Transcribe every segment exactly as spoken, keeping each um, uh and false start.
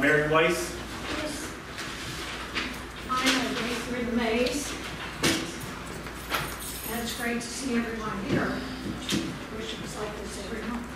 Mary Weiss. Yes. I'm a day through the maze. And it's great to see everyone here. Wish it was like this every month.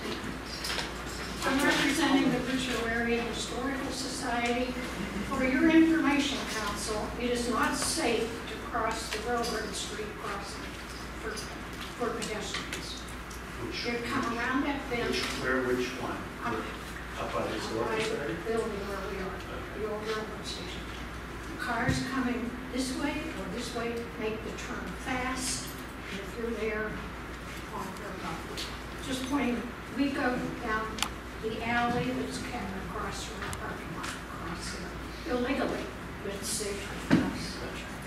I'm representing the Bridgeville Area Historical Society. For your information, Council, it is not safe to cross the Baldwin Street crossing for, for pedestrians. Which, You come around that bend. which, where, which one? Up, Up by the historical by society? the building where we are, the old railroad station. Cars coming this way or this way make the turn fast. And if you're there, on your property. Just pointing, we go down the alley that's kept across from the parking lot, across there, illegally, but it's safe for us.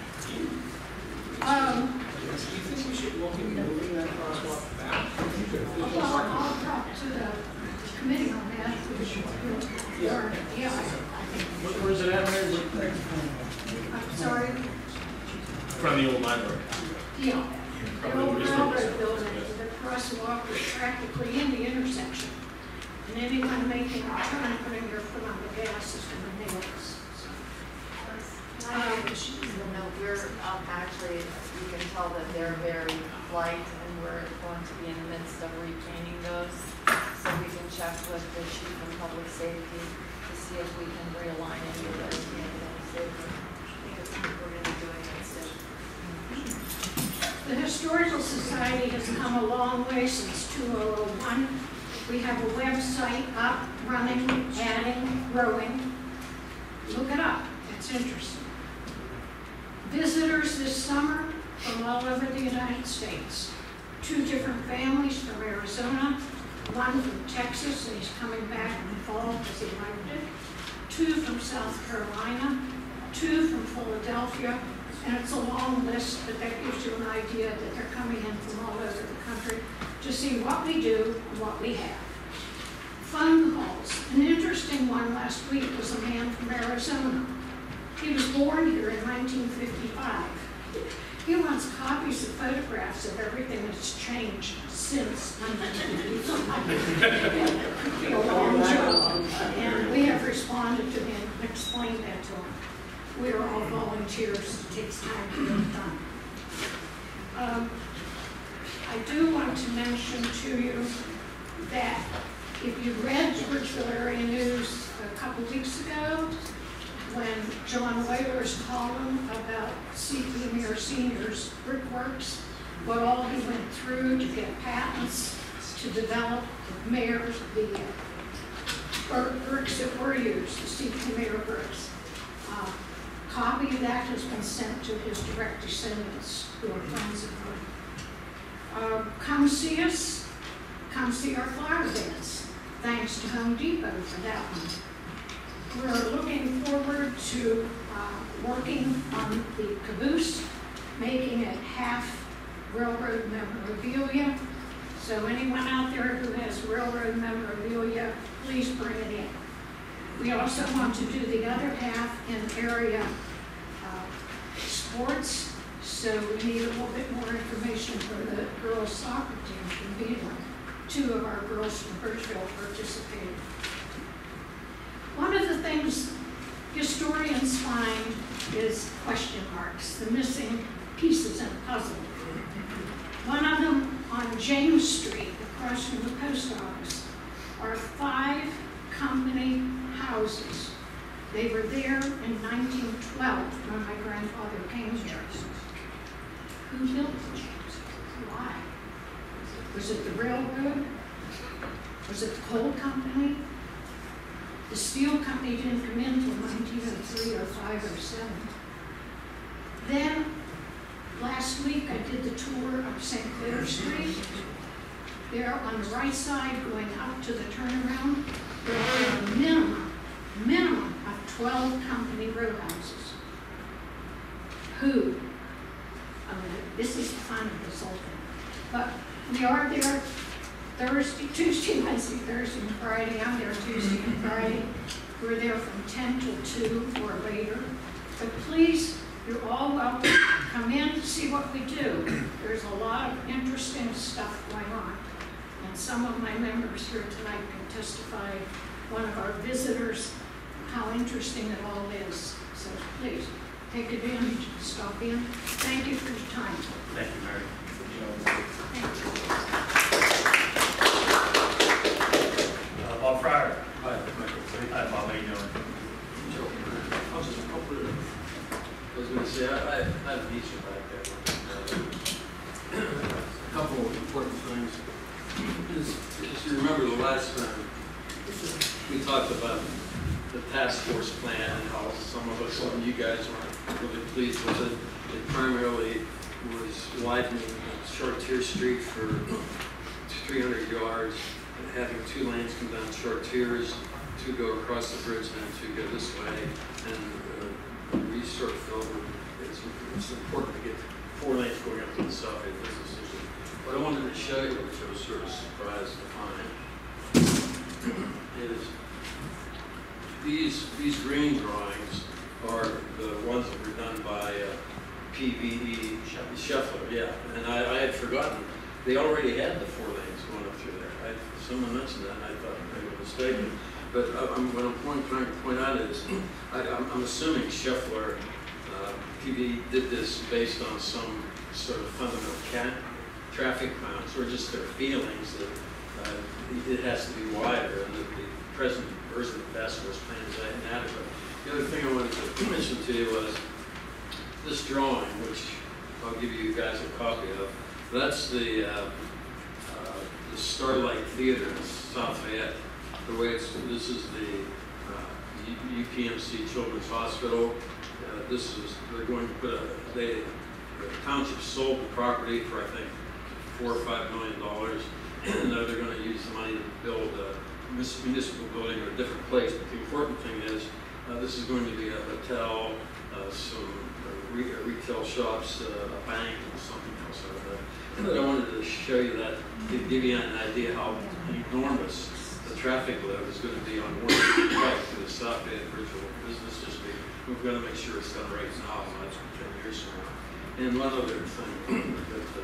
Um, Do you think we should look at moving that crosswalk back? well, I'll talk to the committee on that. Yeah, yeah, I think. Where's it at, Mary? I'm sorry. From the old library. Yeah. The old railroad building, the crosswalk is practically in the intersection. And anyone making a turn, putting their foot on the gas is going to nail us. Um, no, we're um, actually, you can tell that they're very light, and we're going to be in the midst of repainting those. So we can check with the chief of public safety to see if we can realign any of those to make them safer. Because we're going to be doing it soon. The Historical Society has come a long way since two thousand one. We have a website up, running, adding, growing. Look it up, it's interesting. Visitors this summer from all over the United States. Two different families from Arizona, one from Texas, and he's coming back in the fall because he liked it. Two from South Carolina, two from Philadelphia, and it's a long list, but that gives you an idea that they're coming in from all over the country to see what we do and what we have. Phone calls. An interesting one last week was a man from Arizona. He was born here in nineteen fifty-five. He wants copies of photographs of everything that's changed since nineteen fifty-five. Could be a long job. And we have responded to him and explained that to him. We are all volunteers. It takes time to get it done. Um, I do want to mention to you that if you read the Bridgeville Area News a couple weeks ago, when John Whaler's column about C P M E R Seniors Brickworks, what all he went through to get patents to develop the mayor's, the uh, bricks that were used, the C P M E R bricks. Uh, copy of that has been sent to his direct descendants who are friends of him. Uh, come see us, come see our flower beds. Thanks to Home Depot for that one. We're looking forward to uh, working on the caboose, making it half railroad memorabilia. So anyone out there who has railroad memorabilia, please bring it in. We also want to do the other half in area uh, sports. So we need a little bit more information for the girls soccer team from Beadland. Two of our girls from Bridgeville participated. One of the things historians find is question marks, the missing pieces in a puzzle. One of them on James Street, across from the post office, are five company houses. They were there in nineteen twelve when my grandfather came here. Who built them? Why? Was it the railroad? Was it the coal company? The steel company didn't come in until nineteen oh three or five or seven. Then, last week I did the tour of Saint Clair Street. There on the right side going up to the turnaround, there are a minimum, minimum of twelve company row houses. Who? I mean, this is the fun of this whole thing. But we are there Thursday, Tuesday, Wednesday, Thursday, and Friday. I'm there Tuesday and Friday. We're there from ten till two or later. But please, you're all welcome to come in to see what we do. There's a lot of interesting stuff going on. And some of my members here tonight can testify. One of our visitors how interesting it all is. So please, take advantage, stop in. Thank you for your time. Thank you, Mary. Thank you. Uh, Bob Fryer. Hi, Michael. Hi, Bob, how you doing? I'll just couple of, I was going to say, I, I I have an issue back there. Uh, a couple of important things. As, as you remember the last time, we talked about the task force plan and how some of us, some of you guys weren't really pleased with it. It primarily was widening Short-Tier Street for three hundred yards, and having two lanes come down Short-Tiers, two go across the bridge and then two go this way. And uh, we sort of felt it's, it's important to get four lanes going up to the south end business district. What I wanted to show you, which I was sort of surprised to find, is these these green drawings are the ones that were done by uh, P V E Scheffler, yeah. And I, I had forgotten, they already had the four lanes going up through there. I, someone mentioned that, and I thought maybe I was mistaken. But I, I'm, what I'm point, trying to point out is, I, I'm, I'm assuming Scheffler, uh, P V E did this based on some sort of fundamental cat, traffic counts, or just their feelings that uh, it has to be wider, and that the present version of the task force plan is inadequate. The other thing I wanted to mention to you was this drawing, which I'll give you guys a copy of. That's the, uh, uh, the Starlight Theater in South Fayette. The way it's, this is the uh, U P M C Children's Hospital. Uh, this is, they're going to put a, they, the township sold the property for, I think, four or five million dollars. And now they're going to use the money to build a municipal building or a different place. But the important thing is, uh, this is going to be a hotel, uh, some uh, re retail shops, uh, a bank, and something else out of that. And then I wanted to show you that to give you an idea how enormous the traffic load is going to be on one right to the south end Bridgeville Business District. We've got to make sure it's done right now, not ten years from now. And one other thing that, uh,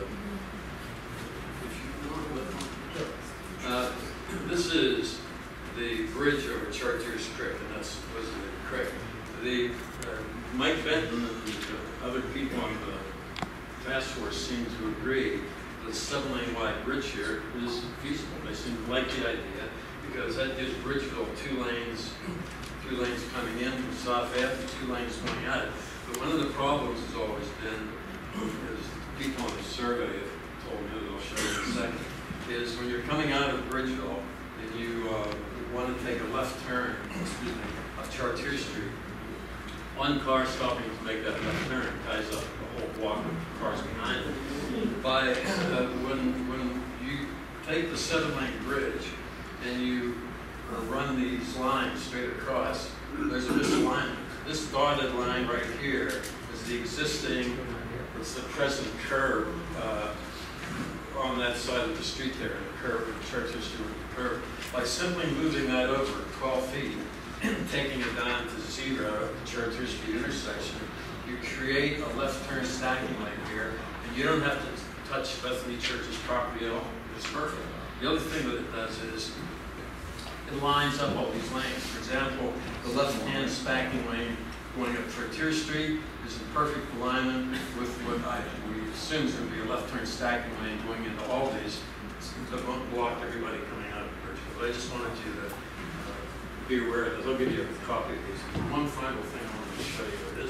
if you uh, this is the bridge over Chartiers Creek, and that's was the creek. The uh, Mike Benton and the other people on the task force seem to agree that seven lane wide bridge here is feasible. They seem to like the idea because that gives Bridgeville two lanes, two lanes coming in from South Ave and two lanes going out. But one of the problems has always been, as people on the survey have told me, that I'll show you in a second, is when you're coming out of Bridgeville and you uh, want to take a left turn, excuse me, up Chartier Street, one car stopping to make that left turn ties up the whole block of cars behind it. By uh, when when you take the seven-lane bridge and you uh, run these lines straight across, there's a misalignment. This dotted line right here is the existing, it's the present curve uh, on that side of the street there, the curve, the Chartier Street curve. By simply moving that over twelve feet and taking it down to zero at the Chartier Street intersection, you create a left turn stacking lane here, and you don't have to touch Bethany Church's property at all. It's perfect. The other thing that it does is it lines up all these lanes. For example, the left-hand stacking lane going up Chartier Street is in perfect alignment with what I we assume is going to be a left turn stacking lane going into all these that won't block everybody coming out of Bridgeville. But I just wanted you to uh, be aware of this. I'll give you a copy of these. One final thing I wanted to show you is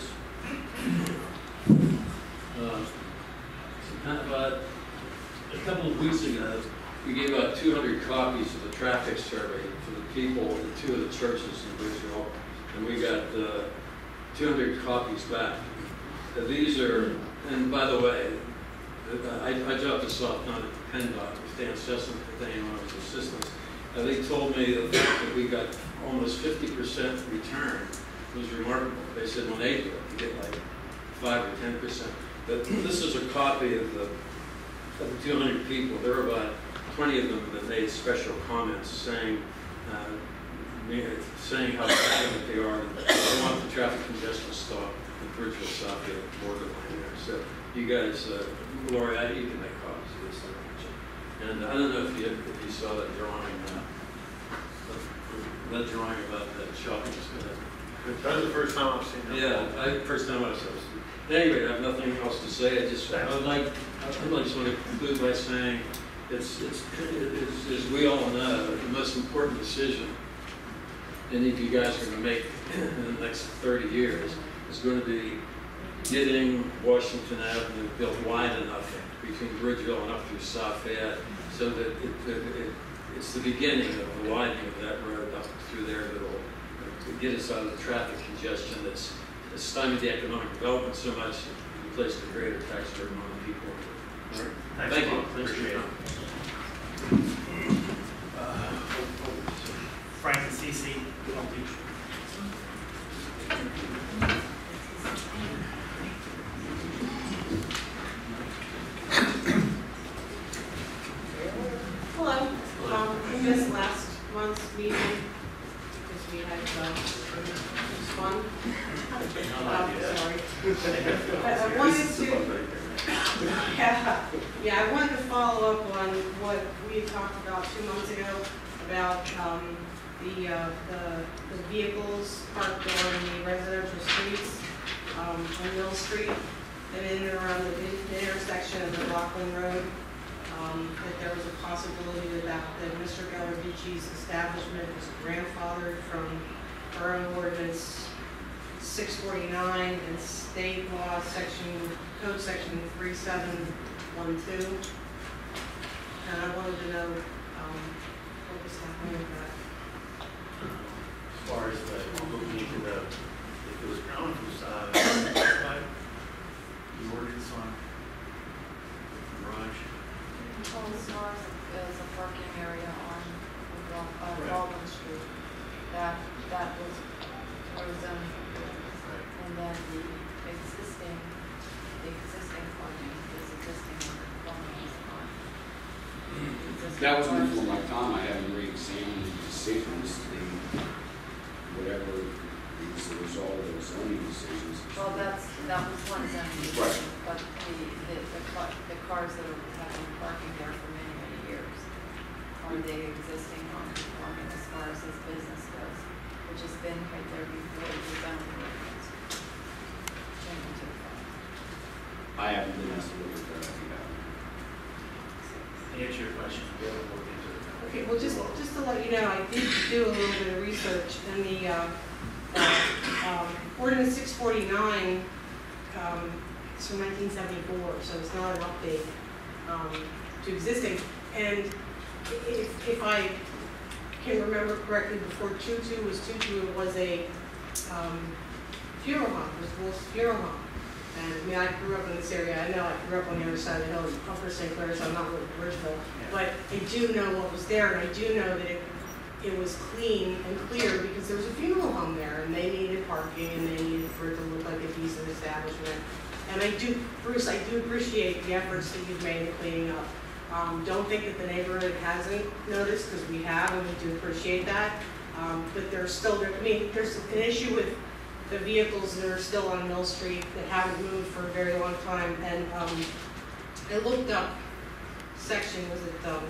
uh, so kind of about a couple of weeks ago, we gave out two hundred copies of the traffic survey to the people at two of the churches in Bridgeville, and we got uh, two hundred copies back. Uh, these are, and by the way, uh, I, I dropped this off down at PennDOT with Dan Sessom today, one of his assistants. Uh, they told me the fact that we got almost fifty percent return was remarkable. They said when they do it, you get like five or ten percent. But this is a copy of the, of the two hundred people. There are about twenty of them that made special comments saying, uh, saying how passionate they are, and they want the traffic congestion stop in Bridgeville South End borderline there. So you guys, uh, Lori, I, you can make copies of this. And I don't know if you if you saw that drawing. Uh, that drawing about that shopping center. That's the first time I've seen that. Yeah, I, first time I saw it. Anyway, I have nothing else to say. I just, I would like, I would just want to conclude by saying, it's, it's, it's, as we all know, the most important decision any of you guys are going to make in the next thirty years is going to be getting Washington Avenue built wide enough between Bridgeville and up through South Ave, so that it, it, it, it's the beginning of the widening of that road up through there that will get us out of the traffic congestion that's stymied the economic development so much, and placed a greater tax burden on the people. All right. Thanks Thank a you. lot. Appreciate it. Uh, Frank and Cece, I'll teach. Hello. Um, I missed last month's meeting because we had uh, fun. Um, sorry. But I wanted to. Yeah, yeah, I wanted to follow up on what we had talked about two months ago about um, the, uh, the the vehicles parked on the residential streets um, on Mill Street and in and around the, the intersection of the Baldwin Road. Um, that there was a possibility that, that, that Mister Galavici's establishment was grandfathered from Borough Ordinance six forty-nine and State Law Section, Code Section three seven one two. And I wanted to know um, what was happening with that. As far as the, looking into the, if it was ground, it was, uh, the ordinance on garage. Well, as far as there's a parking area on Bal- uh, Right. Baldwin Street, that, that was, was zoned for business. And then the existing, the existing parking, this existing parking is on. Existing That was cars. before my time. I haven't re-examined the decisions, the, whatever is the result of those zoning decisions. Well, that's, that was one zoning Right. decision, but the, the, the car, the cars that have been parking there for many, many years are the existing non-conforming as far as his business goes, which has been right there before the zoning ordinance. Changing to the front. I haven't been asked to look at that. yet. To answer your question, we haven't looked into it. Okay, well, just, just to let you know, I did do a little bit of research in the, uh, uh, um, ordinance six forty-nine, um, it's from nineteen seventy-four, so it's not an update, um, to existing. And if, if I can remember correctly, before two-two was two-two, it was a, um, funeral home, it was Wolf's Funeral Home. And I mean, I grew up in this area. I know I grew up on the other side of the hill, in Upper Saint Clair, so I'm not really Bridgeville. But I do know what was there, and I do know that it, it was clean and clear because there was a funeral home there, and they needed parking, and they needed for it to look like a decent establishment. And I do, Bruce, I do appreciate the efforts that you've made in cleaning up. Um, don't think that the neighborhood hasn't noticed, because we have, and we do appreciate that. Um, but there's still, there, I mean, there's an issue with the vehicles that are still on Mill Street that haven't moved for a very long time. And um, I looked up section, was it um,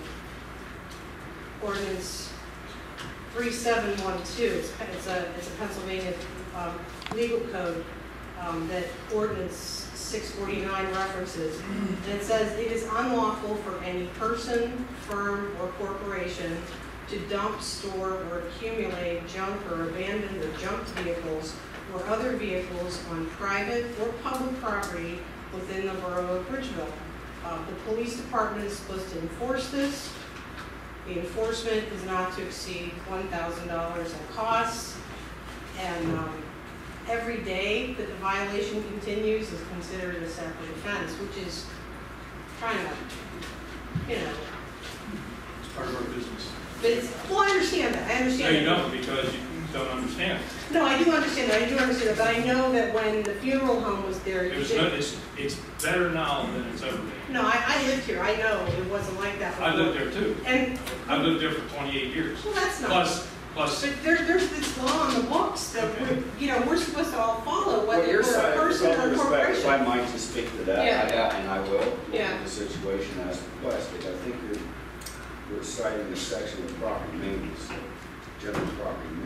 ordinance three seven one two. It's, it's, a, it's a Pennsylvania um, legal code um, that ordinance six forty-nine references. And it says, it is unlawful for any person, firm, or corporation to dump, store, or accumulate junk or abandon or junked vehicles or other vehicles on private or public property within the borough of Bridgeville. Uh, the police department is supposed to enforce this. The enforcement is not to exceed one thousand dollars in costs. And um, every day that the violation continues is considered a separate offense, which is kind of, you know. It's part of our business. But it's, well, I understand that. I No, understand you that. don't, because you don't understand. No, I do understand that. I do understand that. But I know that when the funeral home was there, It was it- not, it's, it's better now than it's ever been. no, I, I lived here. I know it wasn't like that before. I lived there too. And I've lived there for twenty-eight years. well, that's not. Plus, plus, But there, there's this law on the books that Okay. we, you know, we're supposed to all follow, Well, whether your we're a side, with person all or a due respect, if I corporation. might just speak to that, Yeah. I- and I will, look Yeah. at the situation as requested. I think you're, you're citing a section of property maintenance, general property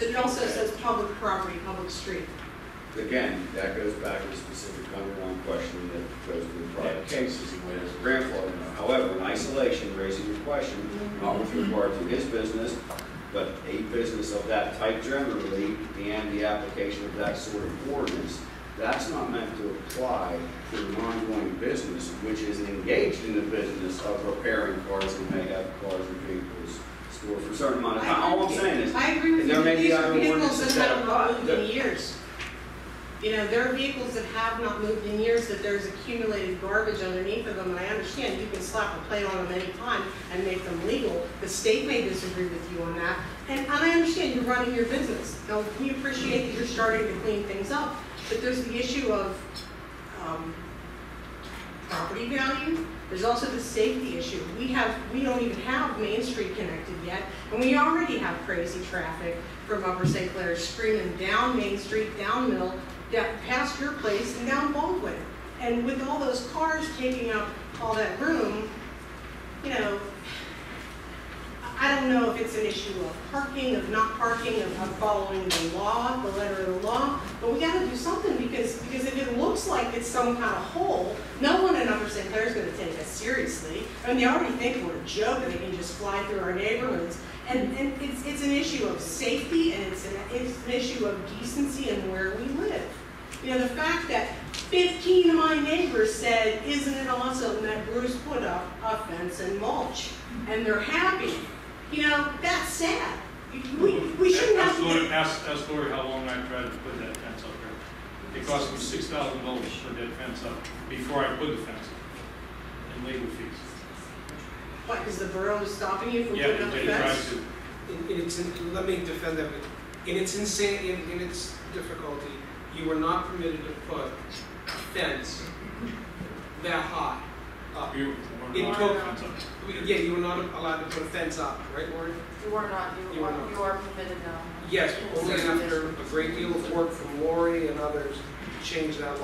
it also says public property, public street. Again, that goes back to the specific underlying question that goes to the private cases and whether it's grandfathered. However, in isolation, raising your question, not with regard to his business, but a business of that type generally, and the application of that sort of ordinance, that's not meant to apply to an ongoing business, which is engaged in the business of repairing cars and may have cars and vehicles stored for a certain amount of time. All I'm saying is, I agree with you, there may be these other are vehicles ordinances that that have not apply. moved in years. You know, there are vehicles that have not moved in years, that there's accumulated garbage underneath of them, and I understand you can slap a plate on them anytime and make them legal. The state may disagree with you on that, and, and I understand you're running your business. Now, we appreciate that you're starting to clean things up, but there's the issue of um, property value. There's also the safety issue. We have, we don't even have Main Street connected yet, and we already have crazy traffic from Upper Saint Clair screaming down Main Street, down Mill, down past your place, and down Baldwin. And with all those cars taking up all that room, you know, I don't know if it's an issue of parking, of not parking, of, of following the law, the letter of the law, but we gotta do something, because because if it looks like it's some kind of hole, no one in Upper Saint Clair is gonna take us seriously. I mean, they already think we're a joke and they can just fly through our neighborhoods. And, and it's, it's an issue of safety, and it's an, it's an issue of decency and where we live. You know, the fact that fifteen of my neighbors said, isn't it awesome that Bruce put up a fence and mulch, and they're happy. You know, that's sad. We, we shouldn't have Ask Lori, ask, ask Lori how long I tried to put that fence up there. It cost me six thousand dollars to put that fence up before I put the fence up, and legal fees. What, because the borough is stopping you from Yeah, putting up they a tried fence? to. In, in its, let me defend them. In its insane, in, in its difficulty, you were not permitted to put a fence that high up. You It were took- not fence up. Yeah, you were not allowed to put a fence up, right, Lori? You are not, you You are are, not. you are permitted now. Yes, only after a great deal of work from Lori and others to change that law.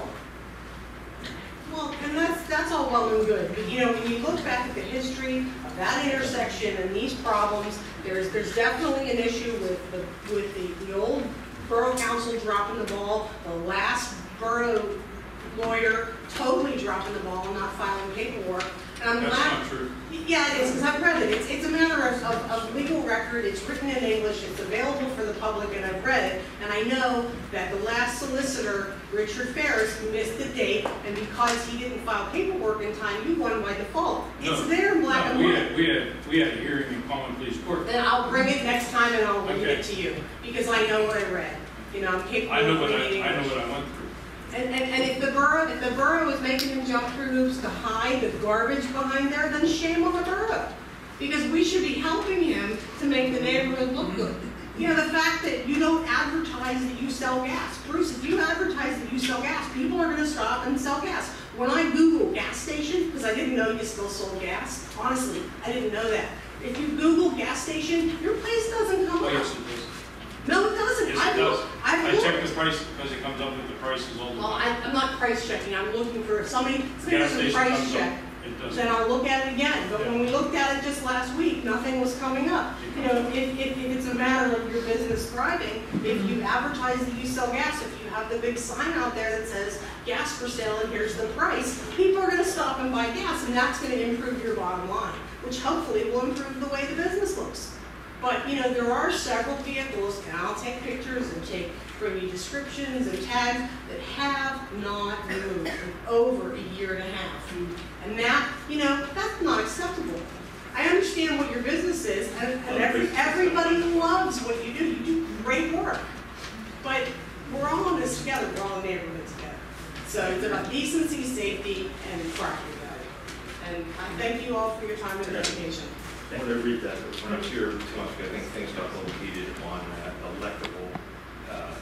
Well, and that's, that's all well and good, but you know, when you look back at the history of that intersection and these problems, there's, there's definitely an issue with the, with the, the old borough council dropping the ball, the last borough lawyer totally dropping the ball and not filing paperwork. And I'm That's glad. not true. Yeah, it is, because I've read it. It's, it's a matter of, of, of legal record. It's written in English. It's available for the public, and I've read it. And I know that the last solicitor, Richard Ferris, missed the date, and because he didn't file paperwork in time, you won by default. It's No, there in black no, and we white. had, we had, we had a hearing in common pleas court. Then I'll bring it next time and I'll read Okay. it to you, because I know what I read. You know, I'm capable I know of what I, reading I know English. what I went through. And, and, and if the borough, if the borough is making him jump through hoops to hide the garbage behind there, then shame on the borough. Because we should be helping him to make the neighborhood look good. You know, the fact that you don't advertise that you sell gas. Bruce, if you advertise that you sell gas, people are gonna stop and sell gas. When I Google gas station, because I didn't know you still sold gas, honestly, I didn't know that. If you Google gas station, your place doesn't come Oh, up. yes, it does. No, it doesn't. Yes, I've it does. looked- I've I looked. checked the price because it comes up with the prices all the Well, time. I, I'm not price checking, I'm looking for somebody, somebody Gas does a station price comes up, check, it does. then I'll look at it again, but when we looked at it just last week, nothing was coming up. You know, if, if, if it's a matter of your business thriving, if you advertise that you sell gas, if you have the big sign out there that says, gas for sale and here's the price, people are gonna stop and buy gas, and that's gonna improve your bottom line, which hopefully will improve the way the business looks. But, you know, there are several vehicles, and I'll take pictures and take from you descriptions and tags that have not moved in over a year and a half. And that, you know, that's not acceptable. I understand what your business is, and, and every, everybody loves what you do. You do great work. But we're all in this together. We're all in the neighborhood together. So it's about decency, safety, and property value. And I thank you all for your time and dedication. I want to read that. When I was here two months ago, I think things got a little heated on uh, electrical, uh,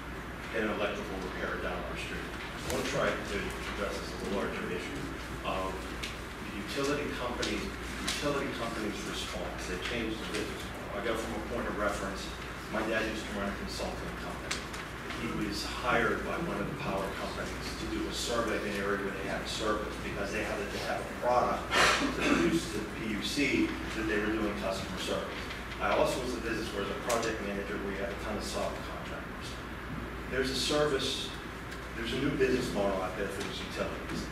an electrical repair down our street. I want to try to address this as a larger issue. Um, the utility company, utility company's response, they changed the business model. I go from a point of reference. My dad used to run a consulting company. He was hired by one of the power companies to do a survey of an area where they had service because they had to have a product to produce to the P U C that they were doing customer service. I also was a business where as a project manager, we had a a ton of subcontractors. There's a service, there's a new business model out there for these utilities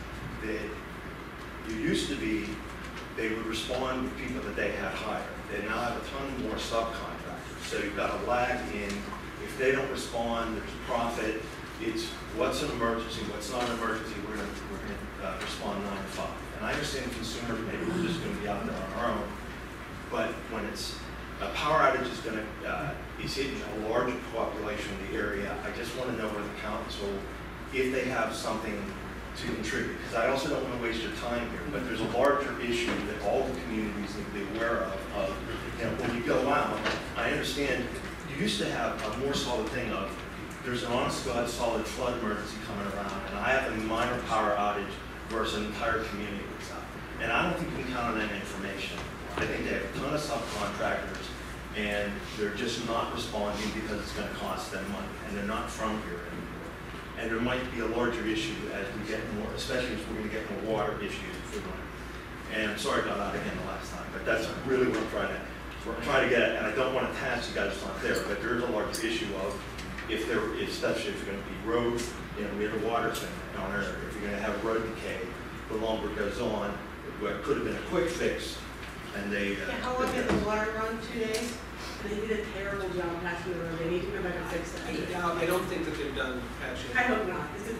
that you used to be, they would respond with people that they had hired. They now have a ton more subcontractors. So you've got a lag in, if they don't respond, there's profit. It's what's an emergency, what's not an emergency, we're gonna, we're gonna uh, respond nine to five. And I understand consumers, maybe we're just gonna be out there on our own. But when it's, a power outage is gonna, uh, is hitting a large population in the area, I just wanna know where the council, if they have something to contribute. Because I also don't wanna waste your time here, but there's a larger issue that all the communities need to be aware of, of, you know, when you go out, I understand, you used to have a more solid thing of, there's an honest to God solid flood emergency coming around, and I have a minor power outage versus an entire community that's out. And I don't think you can count on that information. I think they have a ton of subcontractors, and they're just not responding because it's gonna cost them money, and they're not from here anymore. And there might be a larger issue as we get more, especially if we're gonna get more water issues if we're going. And I'm sorry about that again the last time, but that's really what I'm trying to, what I'm trying to get at, and I don't wanna tax you guys not there, but there is a larger issue of if there, especially if you're gonna be road, you know, we have a water thing on there, if you're gonna have road decay, the longer it goes on, it could have been a quick fix, and they. Uh, Yeah, how long did the water run? Two days? They did a terrible job patching the road. They need to go back and fix that. Yeah, I don't think that they've done patching. I hope not. This is,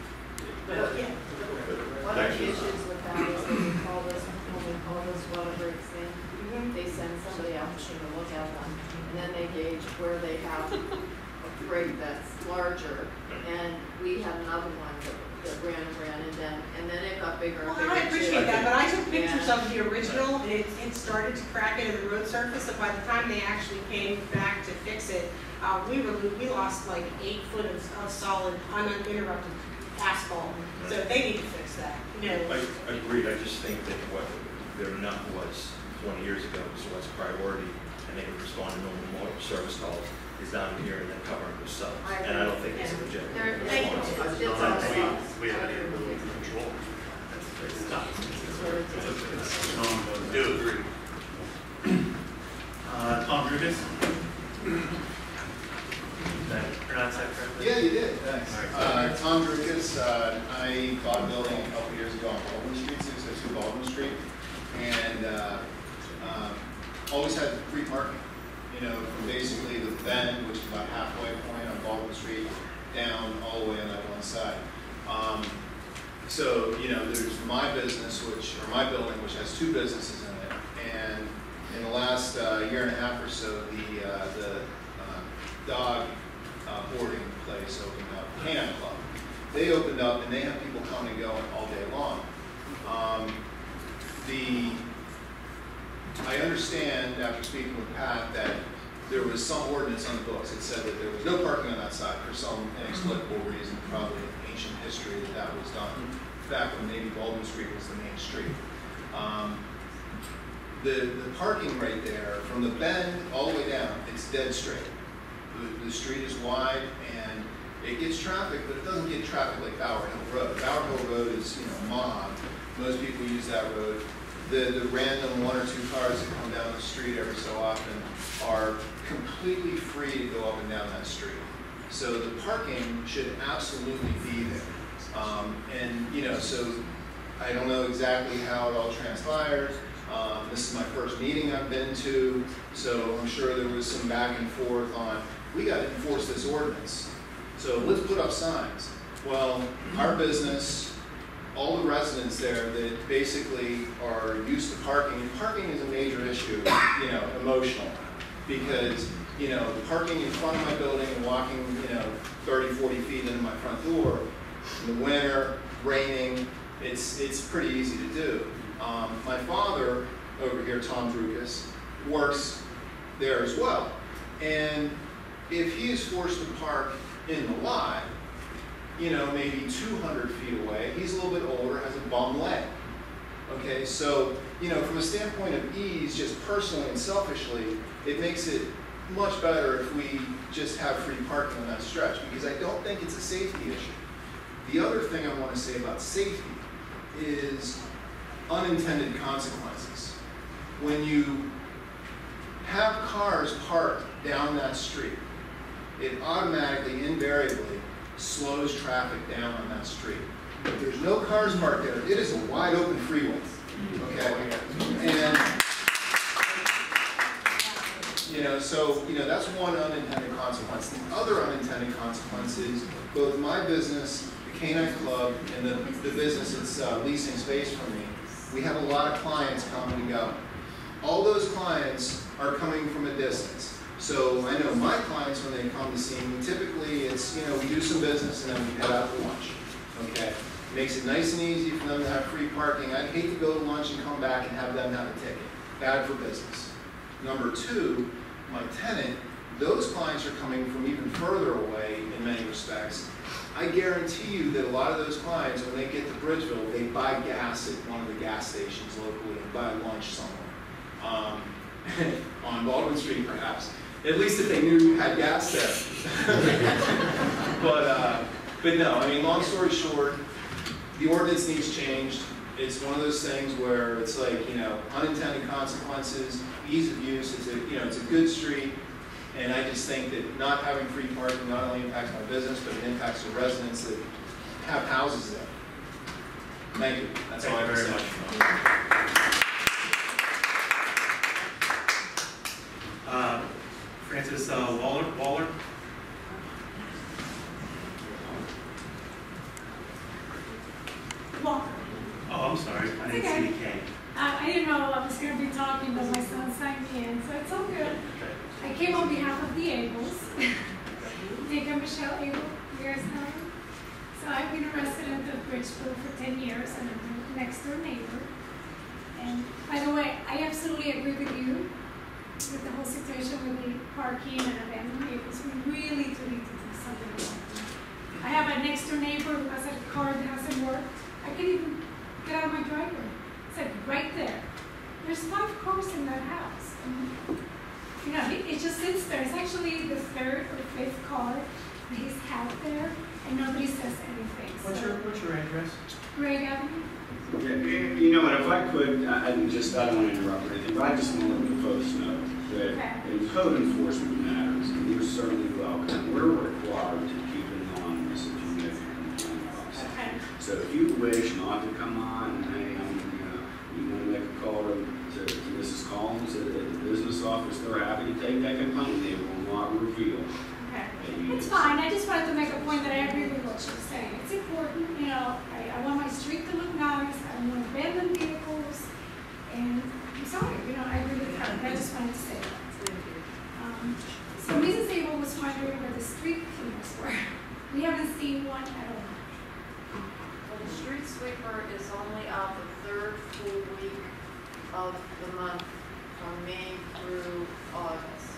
but yeah. One of the issues with that is when we call this, when we call this water breaks in, they send somebody out to take a look at them, and then they gauge where they have a break that's larger, and we had another one that, that ran and ran, and then, and then it got bigger and Well, bigger. I appreciate too. that, but I took pictures Yeah. of the original, and it, it started to crack into the road surface, so by the time they actually came back to fix it, uh, we were, we lost like eight foot of, of solid, uninterrupted asphalt, so they need to fix that, you know. I agreed, I just think that what their nut was twenty years ago was what's priority, and they would respond to normal water service calls, is down here and then covering themselves. I And I don't think it's a They're- legitimate they're- Thank you. response. It's all about. We have any ability to control. That's, that's not. So Do agree. Uh, Tom Rubis? Did I pronounce that correctly? Yeah, you did, thanks. All right. Uh, Tom Drukas, uh, I bought a building a couple years ago on Baldwin Street, six oh two Baldwin Street, and uh, uh, always had free parking, you know, from basically the bend, which is about halfway point on Baldwin Street, down all the way on that one side. Um, so, you know, there's my business, which, or my building, which has two businesses in it, and in the last uh, year and a half or so, the, uh, the uh, dog uh, boarding place opened up, Canine Club. They opened up and they have people coming and going all day long. Um, the, I understand after speaking with Pat that there was some ordinance on the books that said that there was no parking on that side for some inexplicable reason, probably ancient history that that was done, back when maybe Baldwin Street was the main street. Um, the, the parking right there, from the bend all the way down, it's dead straight. The, the street is wide and it gets traffic, but it doesn't get traffic like Bower Hill Road. Bower Hill Road is, you know, mob. Most people use that road. The, the random one or two cars that come down the street every so often are completely free to go up and down that street. So the parking should absolutely be there. Um, and, you know, so I don't know exactly how it all transpired. Um, this is my first meeting I've been to, so I'm sure there was some back and forth on, we got to enforce this ordinance. So let's put up signs. Well, our business, all the residents there that basically are used to parking, and parking is a major issue, you know, emotional, because, you know, parking in front of my building and walking, you know, thirty, forty feet into my front door, in the winter, raining, it's, it's pretty easy to do. Um, my father over here, Tom Drukas, works there as well. And if he is forced to park in the lot, you know, maybe two hundred feet away, he's a little bit older, has a bum leg. Okay, so, you know, from a standpoint of ease, just personally and selfishly, it makes it much better if we just have free parking on that stretch, because I don't think it's a safety issue. The other thing I want to say about safety is unintended consequences. When you have cars parked down that street, it automatically, invariably, slows traffic down on that street. If there's no cars parked there, it is a wide open freeway, okay? And, you know, so, you know, that's one unintended consequence. The other unintended consequence is both my business, the Canine Club, and the, the business that's uh, leasing space from me, we have a lot of clients come and go. All those clients are coming from a distance. So I know my clients, when they come to see me, typically it's, you know, we do some business and then we head out to lunch, okay? Makes it nice and easy for them to have free parking. I'd hate to go to lunch and come back and have them have a ticket. Bad for business. Number two, my tenant, those clients are coming from even further away in many respects. I guarantee you that a lot of those clients, when they get to Bridgeville, they buy gas at one of the gas stations locally and buy lunch somewhere. Um, on Baldwin Street, perhaps. At least if they knew you had gas there. but, uh, but no, I mean, long story short, the ordinance needs changed. It's one of those things where it's like, you know, unintended consequences, ease of use. It's a, you know, it's a good street, and I just think that not having free parking not only impacts my business, but it impacts the residents that have houses there. Thank you. That's all I have to say. Thank you very much. Uh, Francis uh, Waller. Waller. Walker. Oh, I'm sorry. I didn't Okay. see the K. Uh, I didn't know I was going to be talking, but my son signed me in, so it's all good. Okay. I came on behalf of the Abels. Nick and Michelle Abel, years now. So I've been a resident of Bridgeville for ten years, and I'm a next door neighbor. And by the way, I absolutely agree with you with the whole situation with the parking and abandoned vehicles. We really do need to do something about that. I have a next door neighbor who has a car that hasn't worked. I can't even get out of my driveway. It's like right there. There's five cars in that house. And, you know, it, it just sits there. It's actually the third or fifth car that he's had there, and nobody says anything. What's so, your, what's your address? Greg Avenue? Yeah, you you know what, if I could, I I just, I don't want to interrupt or anything, but I just want to let the folks know that Okay. in code enforcement matters, and you're certainly welcome, we're required to keep anonymous if you make a complaint about us. Okay. So if you wish not to come on, and hey, I'm, you know, you want to make a call to, to, to Missus Collins at, at the business office, they're happy to take that complaint, they will not reveal. Okay. that you- It's fine. I just wanted to make a point that I agree with what you're saying. It's important, you know, I, I want my street to look nice, I don't want abandoned vehicles, and I'm sorry, you know, I agree with her, but I just wanted to say that. Um, so Missus Abel was wondering where the street cleaners were. We haven't seen one at all. Well, the street sweeper is only out the third full week of the month, from May through August.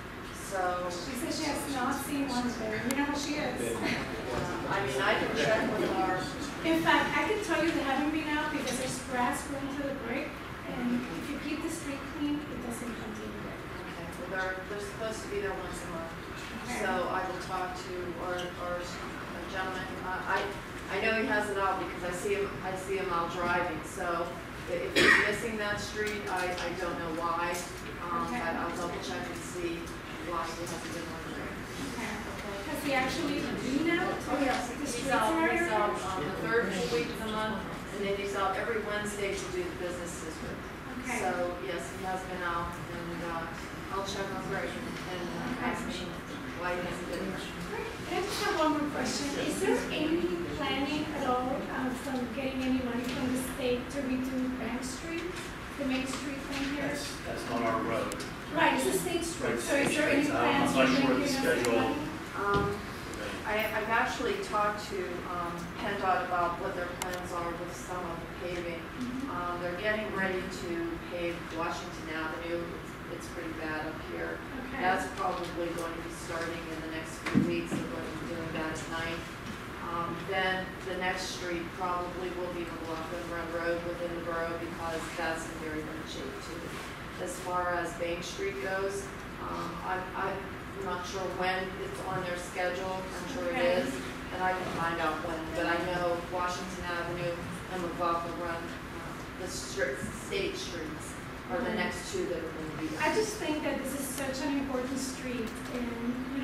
So, She says she has not seen one there. You know how she is. uh, I mean, I can check with our, In fact, I can tell you they haven't been out because there's grass growing to the brick, and if you keep the street clean, it doesn't continue there. okay, well, they're, they're supposed to be there once a month. Okay. So I will talk to our, our gentleman, uh, I, I know he has it out because I see him, I see him out driving, so if he's missing that street, I, I don't know why. Um, Okay. but I'll double check and see why he hasn't been on there. Okay. Has he actually been out? Oh, yes, The he's streets out, in our he's area? out on the third full week of the month, and then he's out every Wednesday to do the business district. Okay. So, yes, he has been out, and, uh, I'll check on Greg and uh, ask me why he hasn't been there. I just have one more question. Is there any planning at all uh, from getting any money from the state to redo Bank Street, the Main Street thing here? That's, that's not our road. Right, it's a state street, Right, so is there any state streets. plans I'm for not sure making the enough schedule. money? Um, I, I've actually talked to, um, PennDOT about what their plans are with some of the paving. Um, they're getting ready to pave Washington Avenue. It's, it's pretty bad up here. Okay. That's probably going to be starting in the next few weeks. They're going to be doing that at night. Um, then the next street probably will be McLaughlin Run Road within the borough because that's in very good shape too. As far as Bank Street goes, um, I'm, I'm not sure when it's on their schedule. I'm sure Okay. it is, and I can find out when. But I know Washington Avenue and McLaughlin Run, uh, the stri- state streets are the next two that are going to be there. I just think that this is such an important street, and, you know, we want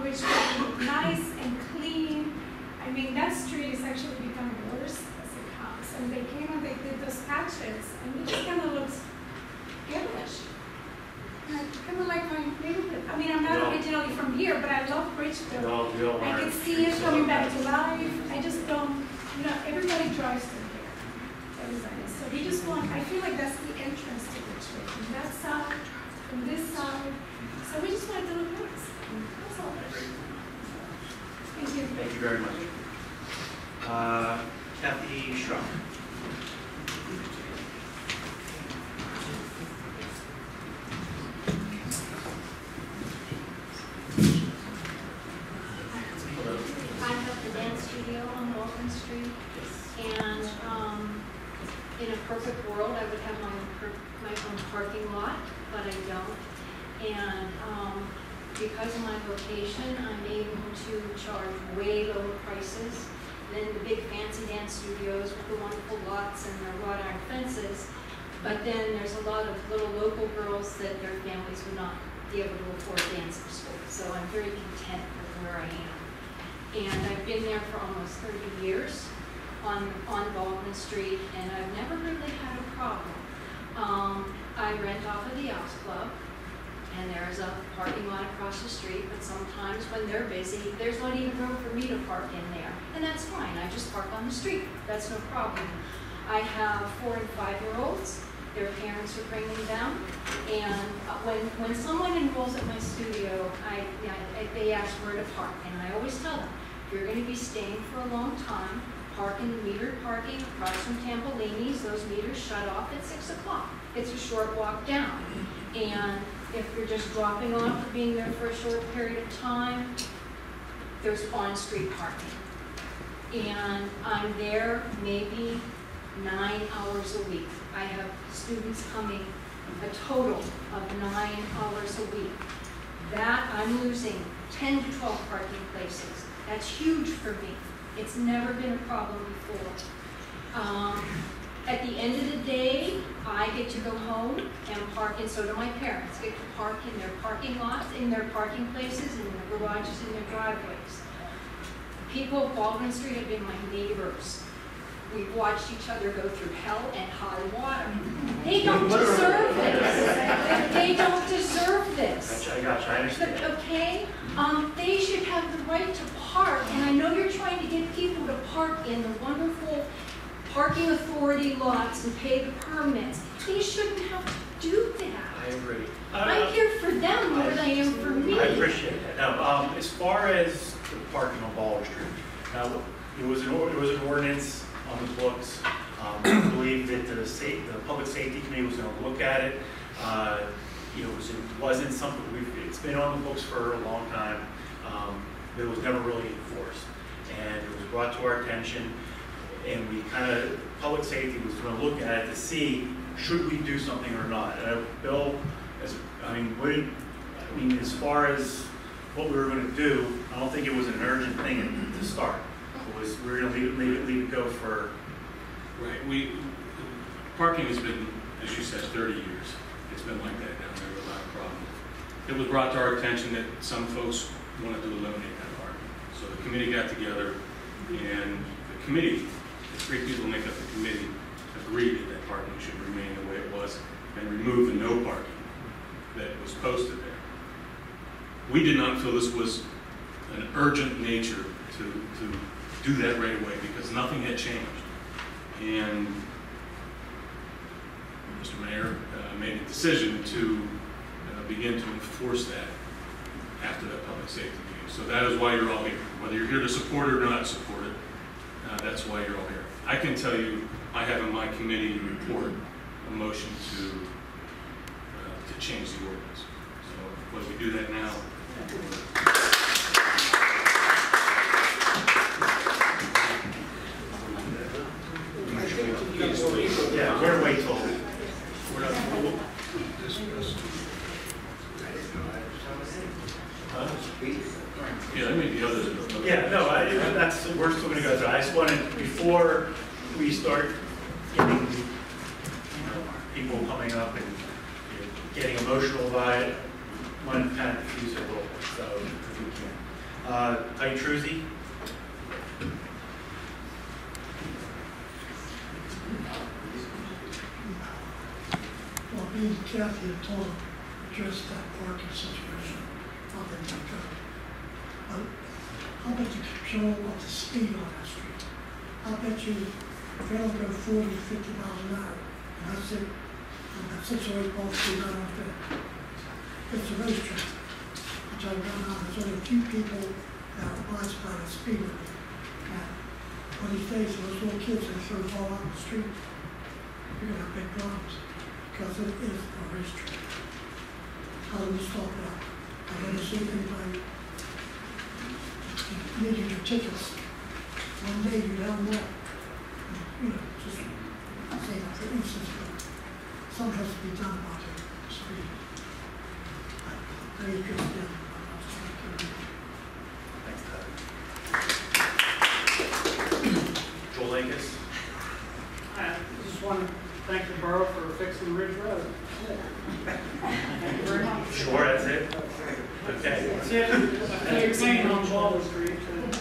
Bridgeville look nice and clean. I mean, that street is actually becoming worse as it comes. And they came and they did those patches, and it just kind of looks garish. Kind of like my neighborhood. I mean, I'm not No. originally from here, but I love Bridgeville. No, we all I are. can see it coming back to life. I just don't, you know, everybody drives through here. Everybody. So we just want, I feel like that's the entrance to Bridgeville. From that side, from this side. So we just want it to look nice. That's all. Thank you. Thank you very much. Uh, Kathy Schrock. I have the dance studio on Baldwin Street, and um, in a perfect world, I would have my own, per- my own parking lot, but I don't. And um, because of my location, I'm able to charge way lower prices than the big fancy dance studios with the wonderful lots and the wrought iron fences. But then there's a lot of little local girls that their families would not be able to afford dance for school. So I'm very content with where I am. And I've been there for almost thirty years on, on Baldwin Street, and I've never really had a problem. Um, I rent off of the Elks Club, and there's a parking lot across the street, but sometimes when they're busy, there's not even room for me to park in there. And that's fine, I just park on the street, that's no problem. I have four and five-year-olds, their parents are bringing them, and uh, when, when someone enrolls at my studio, I, you know, they ask where to park, and I always tell them, if you're gonna be staying for a long time, park in the metered parking across from Tambolini's. Those meters shut off at six o'clock. It's a short walk down. And if you're just dropping off or being there for a short period of time, there's on-street parking. And I'm there maybe nine hours a week. I have students coming a total of nine hours a week. That I'm losing ten to twelve parking places. That's huge for me. It's never been a problem before. Um, at the end of the day, I get to go home and park, and so do my parents, get to park in their parking lots, in their parking places, in their garages, in their driveways. People of Baldwin Street have been my neighbors. We've watched each other go through hell and high water. They don't deserve this. They don't deserve this. Gotcha, I gotcha, I understand. But, okay, um, they should have the right to park, and I know you're trying to get people to park in the wonderful parking authority lots and pay the permits. They shouldn't have to do that. I agree. I'm here for them more than I am for me. I appreciate that. Now, um, as far as the parking on Baldwin Street, now, it was an, or- it was an ordinance on the books. Um, I believe that the sa- the Public Safety Committee was gonna look at it. Uh, you know, it was, it wasn't something, we've, it's been on the books for a long time. Um, but it was never really enforced. And it was brought to our attention, and we kind of, Public Safety was gonna look at it to see, should we do something or not? And uh, Bill, as, I mean, what did, I mean, as far as what we were gonna do, I don't think it was an urgent thing to start. It was, we were gonna leave it, leave it, leave it go for. Right, we, parking has been, as you said, thirty years. It's been like that down there without a problem. It was brought to our attention that some folks wanted to eliminate that parking. So the committee got together, and the committee, the three people who make up the committee, agreed that that parking should remain the way it was and remove the no parking that was posted there. We did not feel this was an urgent nature to, to do that right away because nothing had changed. And Mister Mayor uh, made a decision to uh, begin to enforce that after that public safety meeting. So that is why you're all here. Whether you're here to support it or not support it, uh, that's why you're all here. I can tell you, I have in my committee report a motion to uh, to change the ordinance. So whether we do that now. Yeah, we're gonna wait till, we're not, we'll, huh? Yeah, there may be others. Yeah, no, I, that's, we're still gonna go through. I just wanted, before we start getting, you know, people coming up and you know, getting emotional about it, wanted to kind of diffuse it a little bit, so if we can. Uh, Type Truzy. Well, me and Kathy had told him, address that parking situation up in that code. But how about you control what the speed on that street? I bet you if they don't go forty, fifty miles an hour, and that's it, and that situates both speed right off there. It's a racetrack, which I run on, there's only a few people that abides by the speed limit. And one of these days, those little kids, they throw the ball out in the street, you're gonna have big problems, because it is a racetrack. How do we stop that? I've never seen anybody needing your tickets. One day you have more. You know, just say that for instance, but something has to be done about it. Speed. Very good, yeah. Thanks, Tyler. Joel Lakis. I just want to thank the borough for fixing Ridge Road. Thank you very much. Sure, that's it? Okay. That's it. I keep saying on Baldwin Street.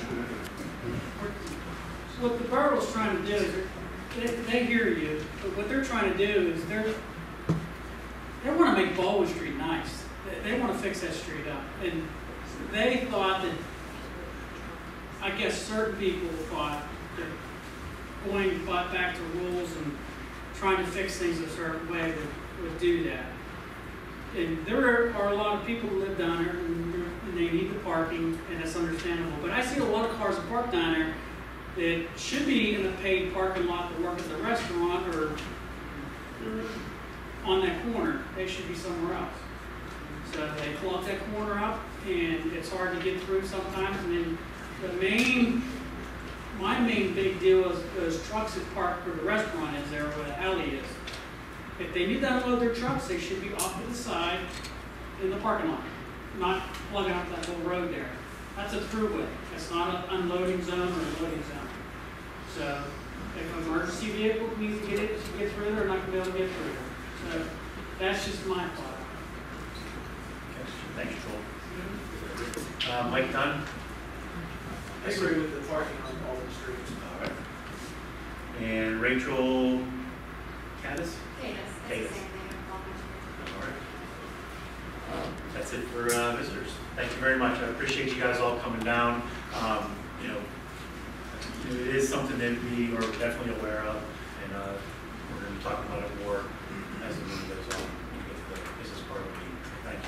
What the borough's trying to do is, they, they hear you, but what they're trying to do is they're, they want to make Baldwin Street nice. They, they want to fix that street up. And they thought that, I guess certain people thought they're going back to rules and trying to fix things a certain way would, would do that. And there are a lot of people who live down there and, and they need the parking, and that's understandable. But I see a lot of cars parked down there that should be in a paid parking lot to work at the restaurant or on that corner. They should be somewhere else. So they clog that corner up, and it's hard to get through sometimes. And then the main, my main big deal is those trucks that park where the restaurant is there, where the alley is. If they need to unload their trucks, they should be off to the side in the parking lot, not plug out that whole road there. That's a throughway. It's not an unloading zone or a loading zone. So if an emergency vehicle needs to get it to get through there, they're not going to be able to get through there. So that's just my thought. Thanks, Joel. Uh, Mike Dunn. I agree with the parking on Baldwin Street. All right. And Rachel Caddis? Caddis, that's the same thing on Baldwin Street. All right. That's it for uh, visitors. Thank you very much. I appreciate you guys all coming down. Um, you know, it is something that we are definitely aware of, and uh, we're going to be talking about it more as the meeting goes on. When we get to the business part of the meeting. Thank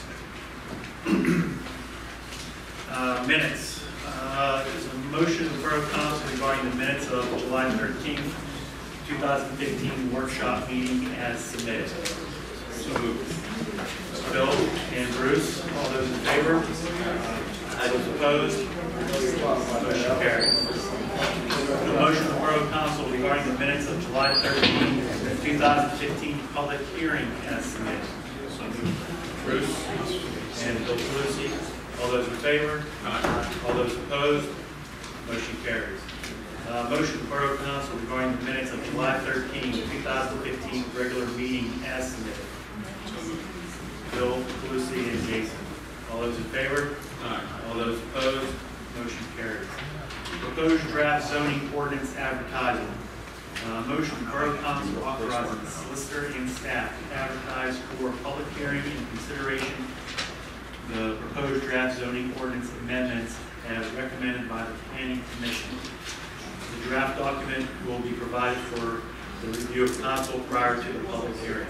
you for uh, minutes. Uh, there's a motion of the Borough Council regarding the minutes of July thirteenth, two thousand fifteen workshop meeting as submitted. So moved. Bill and Bruce, all those in favor? All those opposed? Motion carried. The motion of the Borough Council regarding the minutes of July thirteenth, two thousand fifteen public hearing as submitted. So moved. Bruce and Bill Pelosi, all those in favor? All those opposed? Motion carries. Uh, motion of the Borough Council regarding the minutes of July thirteenth, two thousand fifteen regular meeting as submitted. Bill, Lucy, and Jason. All those in favor? Aye. All those opposed? Motion carries. Proposed draft zoning ordinance advertising. Uh, motion, Borough Council authorizing the solicitor and staff to advertise for public hearing and consideration the proposed draft zoning ordinance amendments as recommended by the Planning Commission. The draft document will be provided for the review of council prior to the public hearing.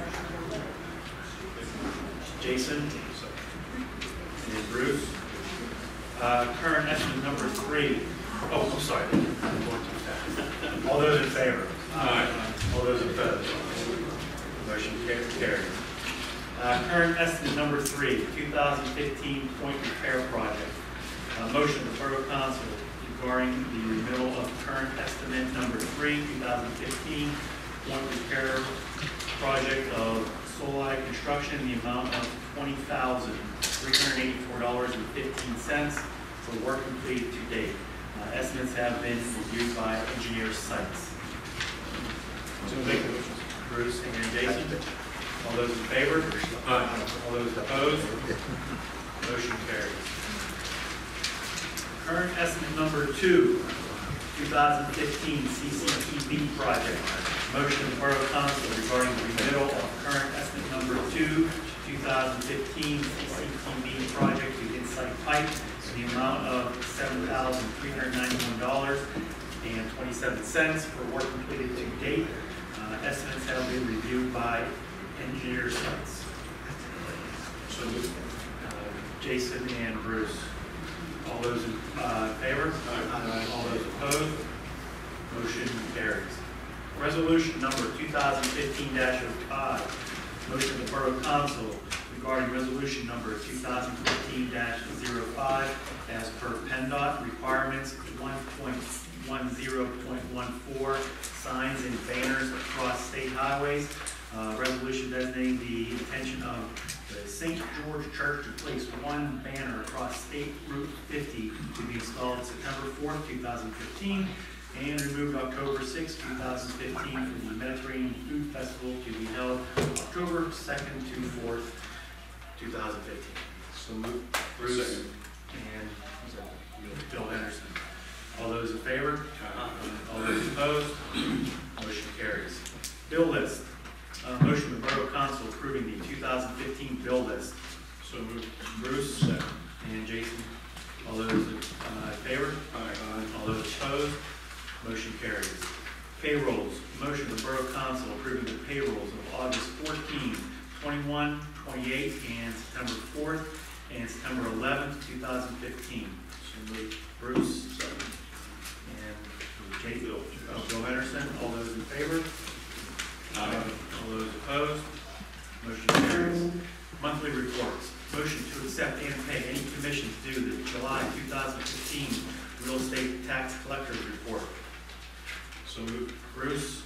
Jason and Bruce. Uh, current estimate number three. Oh, I'm sorry. I'm going too fast. All those in favor? Aye. All those opposed? Motion carried. Uh, current estimate number three, two thousand fifteen point repair project. Uh, motion of the Borough Council regarding the renewal of current estimate number three, two thousand fifteen point repair project of Solai Construction in the amount of twenty thousand three hundred eighty-four dollars and fifteen cents for work completed to date. Uh, estimates have been reviewed by engineer sites. Bruce and Jason. All those in favor? Aye. All those opposed? Motion carries. current estimate number two, two thousand fifteen C C T V project. Motion of the Borough Council regarding the remittal of current estimate number two, two thousand fifteen C C T V project to Insight Pipe in the amount of seven thousand three hundred ninety-one dollars and twenty-seven cents for work completed to date. Uh, estimates have been reviewed by engineer sites. So, uh, Jason and Bruce. All those in uh, favor? Aye. All those opposed? Motion carries. Resolution number two thousand fifteen dash oh five. Motion of the Borough Council regarding resolution number two thousand fifteen dash oh five as per PennDOT requirements one point one zero point one four, signs and banners across state highways. Uh, resolution designating the intention of the Saint George Church to place one banner across State Route fifty to be installed September fourth, two thousand fifteen, and removed October sixth, two thousand fifteen from the Mediterranean Food Festival to be held October second to fourth, two thousand fifteen. So moved. Bruce second. And Bill Henderson. All those in favor? Aye. All those opposed? Motion carries. Bill list. Uh, motion of the Borough Council approving the two thousand fifteen bill list. So moved. Bruce second. And Jason. All those in uh, favor? Aye. All those opposed? Motion carries. Payrolls. Motion of the Borough Council approving the payrolls of August fourteenth, twenty-one, twenty-eight, and September fourth, and September eleventh, two thousand fifteen. So moved. Bruce. Second. And Jay, Bill. Oh, Bill Henderson. All those in favor? Aye. All those opposed? Motion carries. Monthly reports. Motion to accept and pay any commissions due the July two thousand fifteen real estate tax collectors report. So moved. Bruce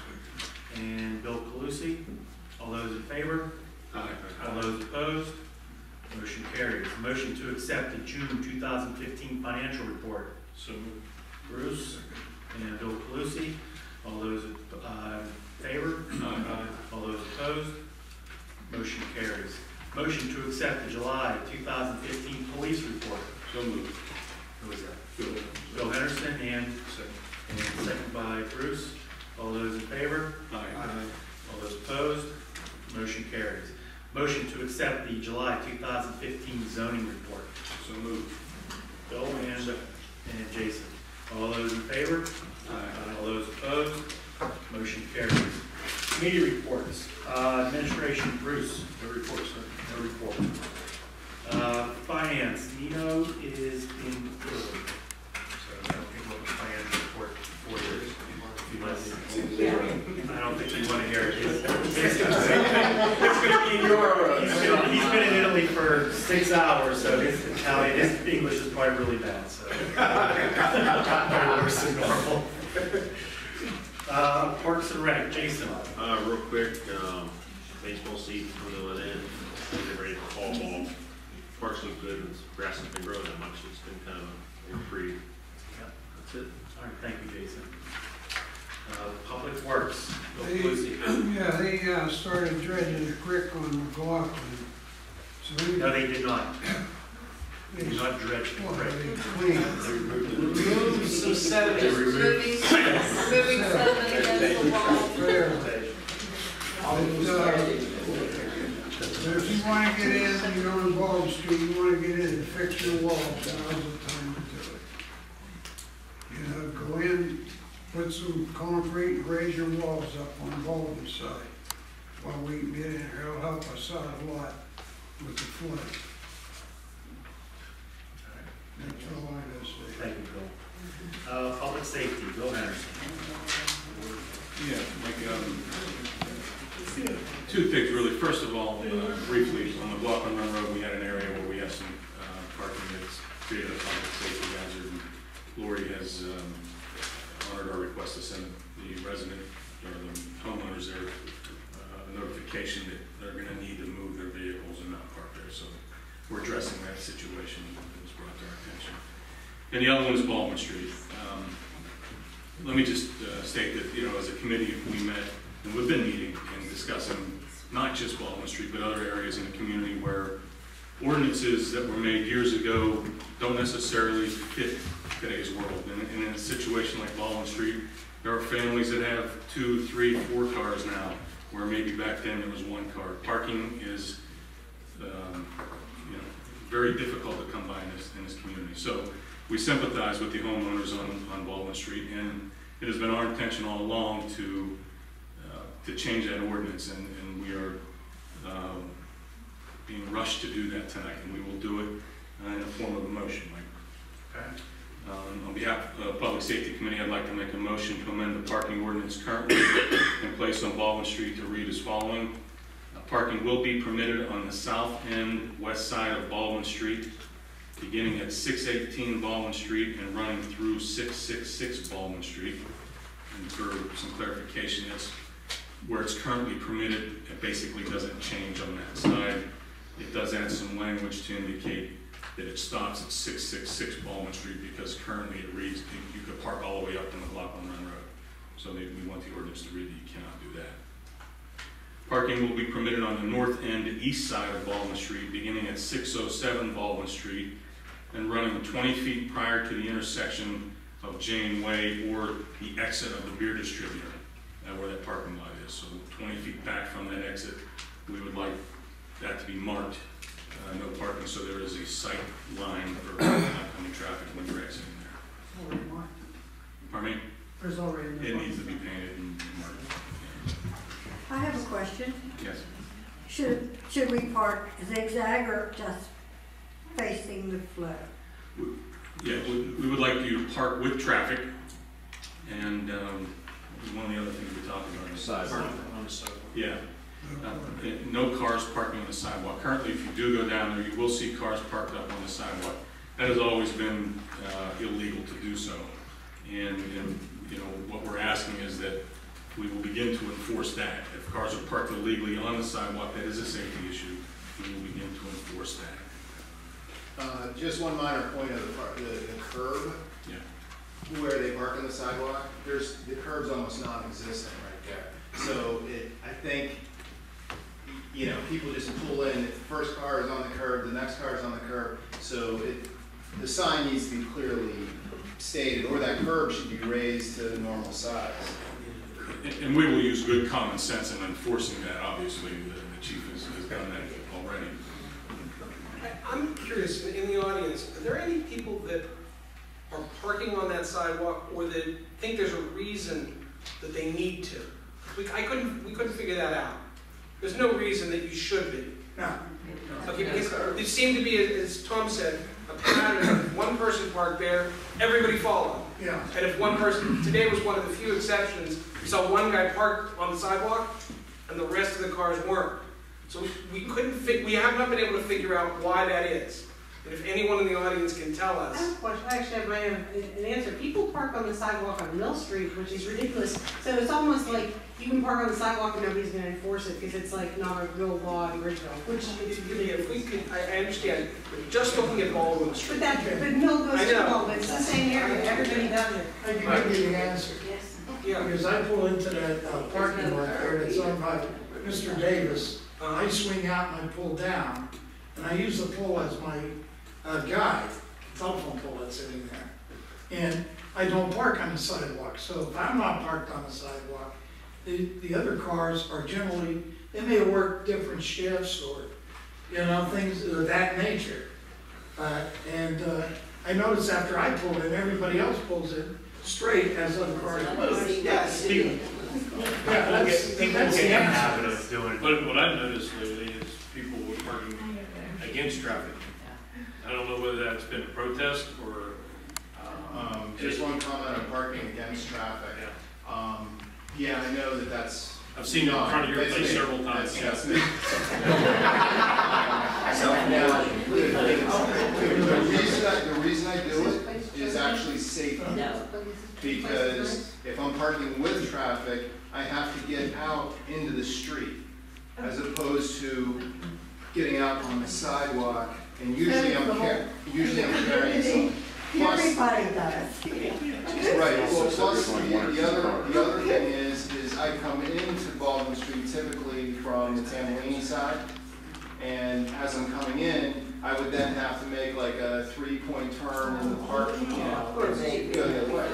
and Bill Calusi. All those in favor? Aye. All those opposed? Motion carries. Motion to accept the June two thousand fifteen financial report. So moved. Bruce and Bill Calusi. All those in uh, favor? Aye. All those opposed? Motion carries. Motion to accept the July two thousand fifteen police report. So moved. Who was that? Bill. Bill Henderson and second. And second by Bruce. All those in favor? Aye. Aye. All those opposed? Motion carries. Motion to accept the July two thousand fifteen zoning report. So moved. Bill and, and Jason. All those in favor? Aye. All those opposed? Motion carries. Committee reports. Uh, administration, Bruce. No report, sir. No report. Uh, finance, Nino is in Italy. So I don't think we'll have a finance report for you. Unless, I don't think you want to hear it. It's, it's going to be in your, he's been, he's been in Italy for six hours, so his Italian, his English is probably really bad, so. Probably worse than normal. Uh, Parks and Rec, Jason. Uh, real quick, um, baseball season coming to an end. Getting ready for fall ball. Parks look good. The grass hasn't been growing that much. It's been kind of a reprieve. Yep. That's it. All right, thank you, Jason. Uh, Public Works, Bill They, Calusi. yeah, they uh, started dredging the creek on McLaughlin. So we, No, they did not. They they, did not dredge the well, creek. they cleaned. Remove some sediment. They removed- Moving, moving sediment against the wall. There. But, uh, but if you want to get in, you go on Baldwin Street, you want to get in and fix your walls, now's the time to do it. You know, go in, put some concrete and raise your walls up on Baldwin side while we can get in here. It'll help us out a lot with the flood. That's all I gotta say. Thank you, Bill. Uh, Public Safety, Bill Henderson. Yeah, like, um, two things really. First of all, uh, briefly, on the McLaughlin Run Road, we had an area where we have some uh, parking that's created a public safety hazard. And Lori has um, honored our request to send the resident or the homeowners there uh, a notification that they're going to need to move their vehicles and not park there. So we're addressing that situation that was brought to our attention. And the other one is Baldwin Street. Um, let me just uh, state that, you know, as a committee, we met and we've been meeting and discussing not just Baldwin Street, but other areas in the community where ordinances that were made years ago don't necessarily fit today's world. And, and in a situation like Baldwin Street, there are families that have two, three, four cars now, where maybe back then there was one car. Parking is, um, you know, very difficult to come by in this, in this community. So we sympathize with the homeowners on, on Baldwin Street, and it has been our intention all along to uh, to change that ordinance, and, and we are um, being rushed to do that tonight, and we will do it uh, in the form of a motion, Mike. Okay. Um, on behalf of the Public Safety Committee, I'd like to make a motion to amend the parking ordinance currently in place on Baldwin Street to read as following. Uh, parking will be permitted on the south end, west side of Baldwin Street, beginning at six eighteen Baldwin Street and running through six sixty-six Baldwin Street. And for some clarification, that's where it's currently permitted. It basically doesn't change on that side. It does add some language to indicate that it stops at six sixty-six Baldwin Street, because currently it reads you could park all the way up to McLaughlin Run Road. So they, we want the ordinance to read that you cannot do that. Parking will be permitted on the north end east side of Baldwin Street, beginning at six oh seven Baldwin Street and running twenty feet prior to the intersection of Jane Way or the exit of the beer distributor, uh, where that parking lot is. So twenty feet back from that exit, we would like that to be marked. Uh, no parking, so there is a sight line for oncoming traffic when you're exiting there. Already marked. Pardon me? There's already. It needs to be painted and marked. I have a question. Yes. Should, should we park zigzag or just facing the flow? Yeah, we, we would like you to park with traffic, and um, one of the other things we talked about is Sidewalk. on the sidewalk. Yeah. Uh, no cars parking on the sidewalk. Currently, if you do go down there, you will see cars parked up on the sidewalk. That has always been uh, illegal to do so. And, and, you know, what we're asking is that we will begin to enforce that. If cars are parked illegally on the sidewalk, that is a safety issue. We will begin to enforce that. Uh, just one minor point of the, par- the, the curb, Yeah. where they park on the sidewalk, there's, the curb's almost non-existent right there. So it, I think, you know, people just pull in, the first car is on the curb, the next car is on the curb, so it, the sign needs to be clearly stated, or that curb should be raised to normal size. And, and we will use good common sense in enforcing that. Obviously, the, the chief has, has done that already. I- I'm curious, in the audience, are there any people that are parking on that sidewalk or that think there's a reason that they need to? We, I couldn't, we couldn't figure that out. There's no reason that you should be. No. Okay, because there seemed to be, as Tom said, a pattern of one person parked there, everybody followed. Yeah. And if one person, today was one of the few exceptions, we saw one guy parked on the sidewalk and the rest of the cars weren't. So we couldn't fit, we have not been able to figure out why that is. And if anyone in the audience can tell I have us. a question, actually, I might have an answer. People park on the sidewalk on Mill Street, which is ridiculous. So it's almost like you can park on the sidewalk and nobody's gonna enforce it because it's like not a real law in Bridgeville, which is If ridiculous. we could, I, I understand, but just looking at Baldwin But Street. that, but Mill goes I to know. Baldwin, it's the same area, everybody does it. I can give you the answer. Yes. Yeah. Because I pull into that uh, parking lot there, and it's owned by Mister Davis. Uh, I swing out and I pull down, and I use the pole as my uh, guide, telephone pole that's sitting there. And I don't park on the sidewalk, so if I'm not parked on the sidewalk, the, the other cars are generally, they may work different shifts or, you know, things of that nature. Uh, and uh, I notice after I pull in, everybody else pulls in straight as other cars move. Yes. People Yeah, that's, get, people that's get the in the answer. habit of doing it. But what I've noticed lately is people were parking against traffic. I don't know whether that's been a protest or. Um, just one comment on parking against traffic. Um, yeah, I know that that's. I've seen it in front of your That's place me. several times. That's, that's me. Now, the, the reason I, the reason I do it is actually safety. Because if I'm parking with traffic, I have to get out into the street as opposed to getting out on the sidewalk. And usually I'm car- usually I'm carrying some. Plus, Everybody does. right. Well, plus the, the other the other thing is is I come into Baldwin Street typically from the Tambolini side, and as I'm coming in, I would then have to make like a three-point turn in the parking lot. Go the other way.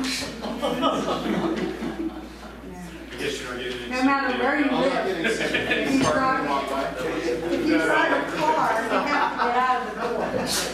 I guess you're not getting any. No matter where you I'm not live. getting sick of If being you parking drive, lot by. if you drive a car, you have to get out of the door.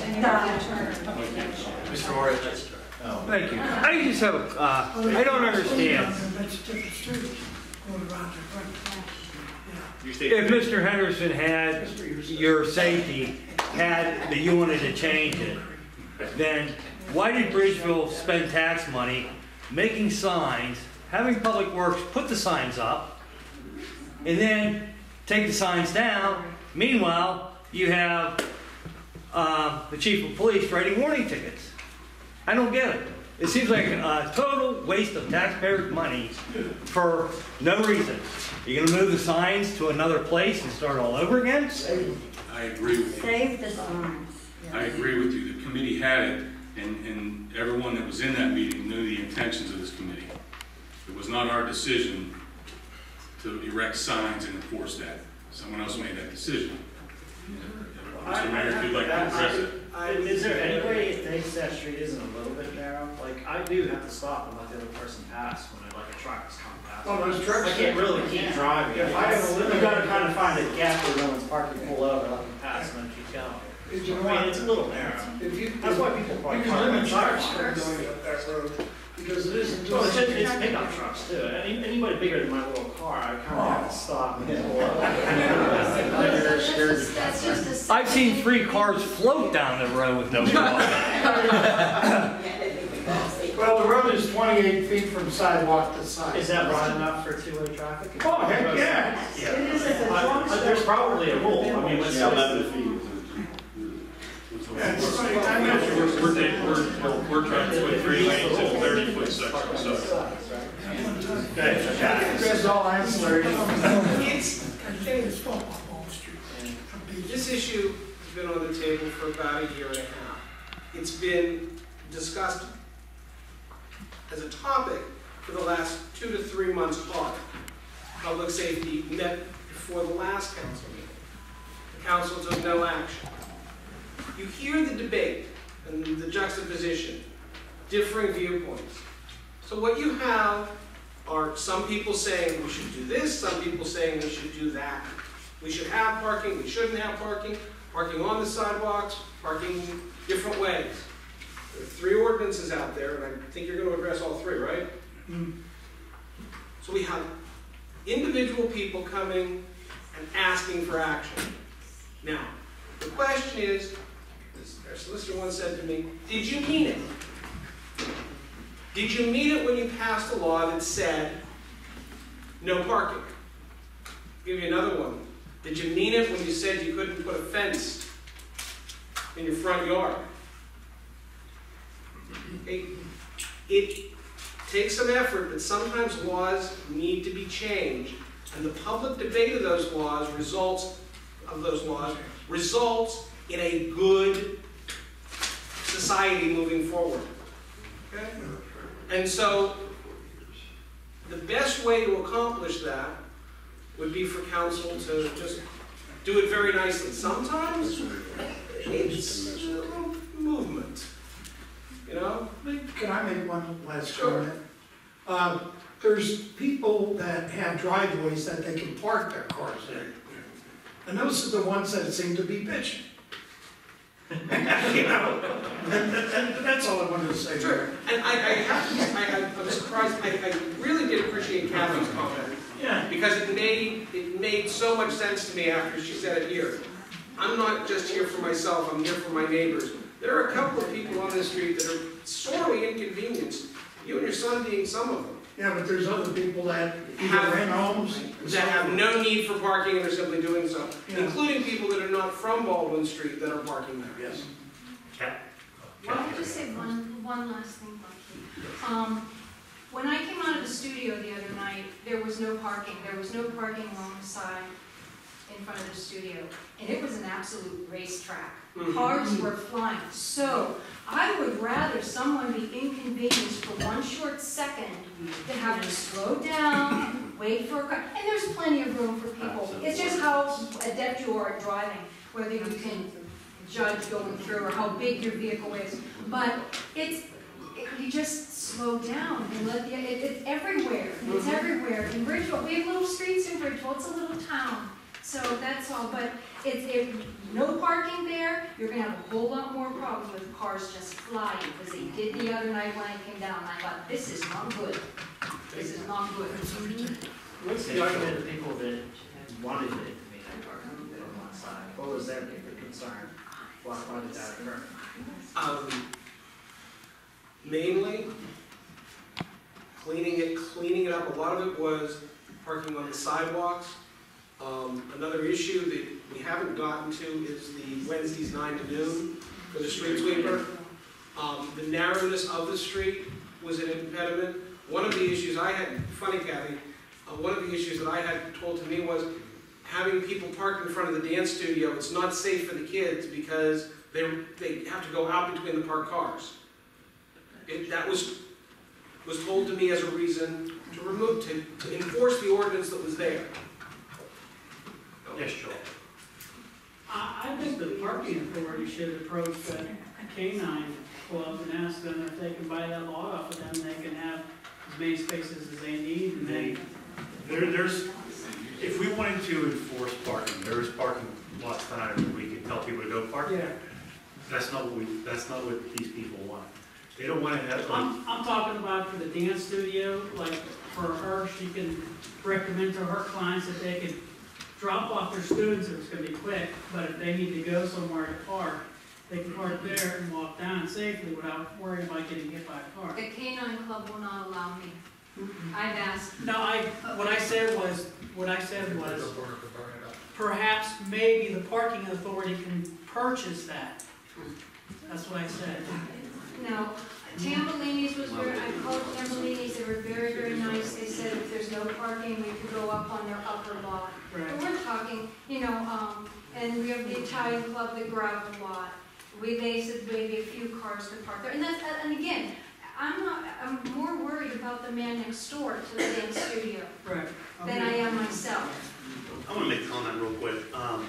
Done. Mister Moore, that's, Oh. Thank you. I just have, a, uh, I don't understand. That's different streets, going around the front. You state- If Mister Henderson had your safety, had, that you wanted to change it, then why did Bridgeville spend tax money making signs, having Public Works put the signs up, and then take the signs down? Meanwhile, you have uh, the chief of police writing warning tickets. I don't get it. It seems like a total waste of taxpayers' money for no reason. Are you going to move the signs to another place and start all over again? I agree with you. Save the signs. I agree with you. The committee had it, and, and everyone that was in that meeting knew the intentions of this committee. It was not our decision to erect signs and enforce that. Someone else made that decision. Mister Mayor, if you'd like to address it. Is there anybody who thinks that street isn't a little bit narrow? Like, I do have to stop and let the other person pass when I, like a truck is coming past. Oh, those trucks- I can't really keep driving. If I have a limit- You gotta kind of find a gap where no one's parking, pull over, let them pass, and then keep going. If you I want- mean, it's a little narrow. If you, That's why people probably you can park on limit trucks sidewalks. from going up that road, because it isn't Well, it's just. just, it's pickup trucks too. Any, anybody bigger than my little car, I kind of have to stop and pull over. That's just, that's just a. I've seen three cars float down the road with no car. Well, the road is twenty-eight feet from sidewalk to sidewalk. Is that wide enough for two-way traffic? Oh, heck, yeah. Yeah. It is if it's I- long I- There's probably a rule. I mean, let's. Yeah, eleven feet. Yeah, it's like- I We're, measure- we're, we're, we're trying to put three lanes in thirty foot sections, so. That's all ancillary. It's, I think it's fault on Wall Street. this issue has been on the table for about a year and a half. It's been discussed as a topic for the last two to three months hard. Public safety met before the last council meeting. The council took no action. You hear the debate and the juxtaposition, differing viewpoints. So what you have are some people saying we should do this, some people saying we should do that. We should have parking, we shouldn't have parking, parking on the sidewalks, parking different ways. There are three ordinances out there, and I think you're going to address all three, right? Mm. So we have individual people coming and asking for action. Now, the question is, as our solicitor once said to me, did you mean it? Did you mean it when you passed a law that said no parking? I'll give you another one. Did you mean it when you said you couldn't put a fence in your front yard? It, it takes some effort, but sometimes laws need to be changed, and the public debate of those laws results of those laws results in a good society moving forward. Okay? And so, the best way to accomplish that would be for council to just do it very nicely. Sometimes it's a little movement, you know? Can I make one last Sure. comment? Um, there's people that have driveways that they can park their cars in. And those are the ones that seem to be bitching. You know, and, and, and that's all I wanted to say. Sure, and I, I have to, I, I- I'm surprised, I, I really did appreciate Kathy's comment. Yeah. Because it made, it made so much sense to me after she said it here. I'm not just here for myself, I'm here for my neighbors. There are a couple of people on this street that are sorely inconvenienced, you and your son being some of them. Yeah, but there's other people that Have- either rent homes. That have no need for parking and are simply doing so, Yeah. including people that are not from Baldwin Street that are parking there. Yes. Well, I just say one, one last thing, Bucky. Um, when I came out of the studio the other night, there was no parking. There was no parking along the side in front of the studio. And it was an absolute racetrack. Mhm. Cars were flying. So I would rather someone be inconvenienced for one short second than have to slow down, wait for a car. And there's plenty of room for people. It's just how adept you are at driving, whether you can judge going through or how big your vehicle is, but it's, it, you just slow down and let the, it, it's everywhere, it's everywhere. In Bridgeville, we have little streets in Bridgeville, it's a little town, so that's all, but it's, if no parking there, you're gonna have a whole lot more problems with cars just flying, because they did the other night when I came down, I thought, this is not good, this is not good. What's the argument of people that wanted it to be no parking on one side? What was their big concern? Why, why did that occur? Um, mainly, cleaning it, cleaning it up. A lot of it was parking on the sidewalks. Um, another issue that we haven't gotten to is the Wednesdays nine to noon for the street sweeper. Um, the narrowness of the street was an impediment. One of the issues I had, funny Kathy, uh, one of the issues that I had told to me was having people park in front of the dance studio. It's not safe for the kids because they they have to go out between the parked cars. It, that was was told to me as a reason to remove, to, to enforce the ordinance that was there. Yes, Joel. I, I think the parking authority should approach the canine club and ask them if they can buy that lot off of them, they can have as many spaces as they need, and they... There, there's, if we wanted to enforce parking, there's parking lots tonight that we could tell people to go park there. That's not what we, that's not what these people want. They don't want to have, like, I'm, I'm talking about for the dance studio, like for her, she can recommend to her clients that they could drop off their students if it's gonna be quick, but if they need to go somewhere to park, they can park there and walk down safely without worrying about getting hit by a car. The canine club will not allow me. I've asked. No, I, what I said was, what I said was, perhaps maybe the parking authority can purchase that. That's what I said. No, Tambellini's was very, I called Tambellini's, they were very, very nice. They said if there's no parking, we could go up on their upper lot. Right. But we're talking, you know, um, and we have the Italian club, the gravel lot. We, they said maybe a few cars could park there. And that's, and again, I'm not, I'm more worried about the man next door to the dance studio Right. Okay. than I am myself. I want to make a comment real quick. Um,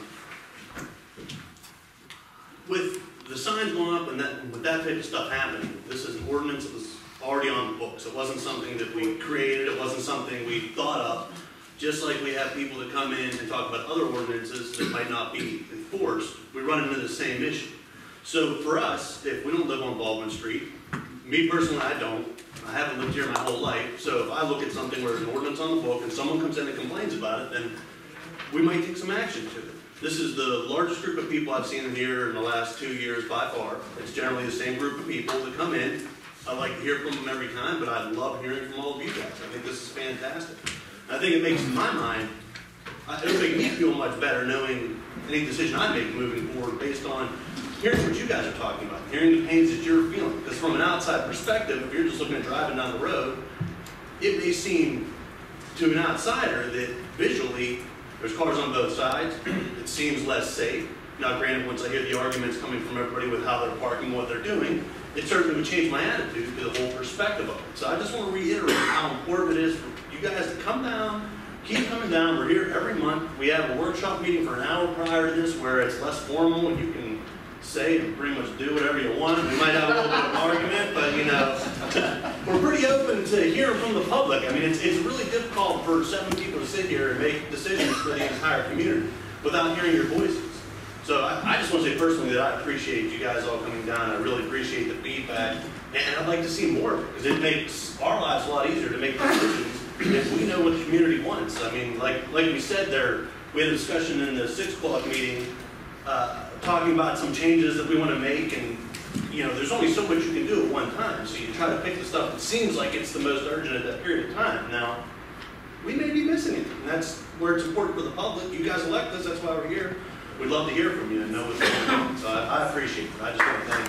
with the signs going up and that, with that type of stuff happening, this is an ordinance that was already on the books. It wasn't something that we created. It wasn't something we thought of. Just like we have people that come in and talk about other ordinances that might not be enforced, we run into the same issue. So for us, if we don't live on Baldwin Street, me personally, I don't. I haven't lived here my whole life. So if I look at something where there's an ordinance on the book and someone comes in and complains about it, then we might take some action to it. This is the largest group of people I've seen in here in the last two years by far. It's generally the same group of people that come in. I like to hear from them every time, but I love hearing from all of you guys. I think this is fantastic. I think it makes, in my mind, it'll make me feel much better knowing any decision I make moving forward based on hearing what you guys are talking about, hearing the pains that you're feeling. Because from an outside perspective, if you're just looking at driving down the road, it may seem to an outsider that visually there's cars on both sides. It seems less safe. Now, granted, once I hear the arguments coming from everybody with how they're parking, what they're doing, it certainly would change my attitude to the whole perspective of it. So I just want to reiterate how important it is for you guys to come down, keep coming down. We're here every month. We have a workshop meeting for an hour prior to this where it's less formal and you can say and pretty much do whatever you want. We might have a little bit of an argument, but you know, we're pretty open to hearing from the public. I mean, it's, it's really difficult for seven people to sit here and make decisions for the entire community without hearing your voices. So I, I just want to say personally that I appreciate you guys all coming down. I really appreciate the feedback, and I'd like to see more of it because it makes our lives a lot easier to make decisions if we know what the community wants. I mean, like like we said there, we had a discussion in the six o'clock meeting uh, talking about some changes that we want to make, and you know, there's only so much you can do at one time. So you try to pick the stuff that seems like it's the most urgent at that period of time. Now, we may be missing it, and that's where it's important for the public. You guys elect us, that's why we're here. We'd love to hear from you and know what's going on. So I, I appreciate it. I just want to thank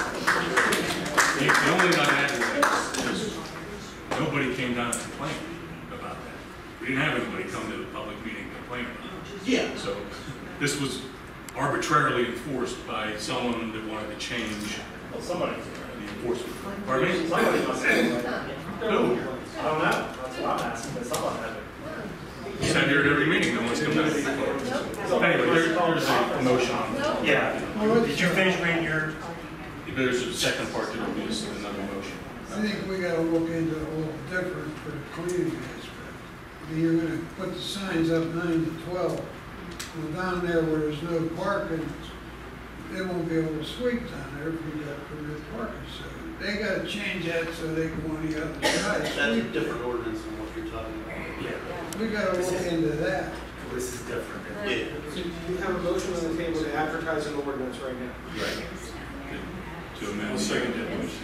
you. The only thing I'd add to that is nobody came down and complained about that. We didn't have anybody come to the public meeting and complain about it. Yeah. So this was arbitrarily enforced by someone that wanted to change Well, somebody. the enforcement. Pardon me? Somebody must have. Who? I don't know. That's what I'm asking, but someone had it. Sat here at every meeting, no one's come back. Anyway, there, there's a motion on it. Yeah. Did you finish reading your? There's a second part to it, is another motion. I think we gotta look into a little different for the cleaning aspect. I mean, you're gonna put the signs up nine to twelve. Well, down there where there's no parking, they won't be able to sweep down there if we got permit parking. So they gotta change that so they can go on the other side. That's a different ordinance than what you're talking about. Yeah. We gotta look into that. This is different. Yeah. So you have a motion on the table to advertise an ordinance right now. Right. To amend the second definition.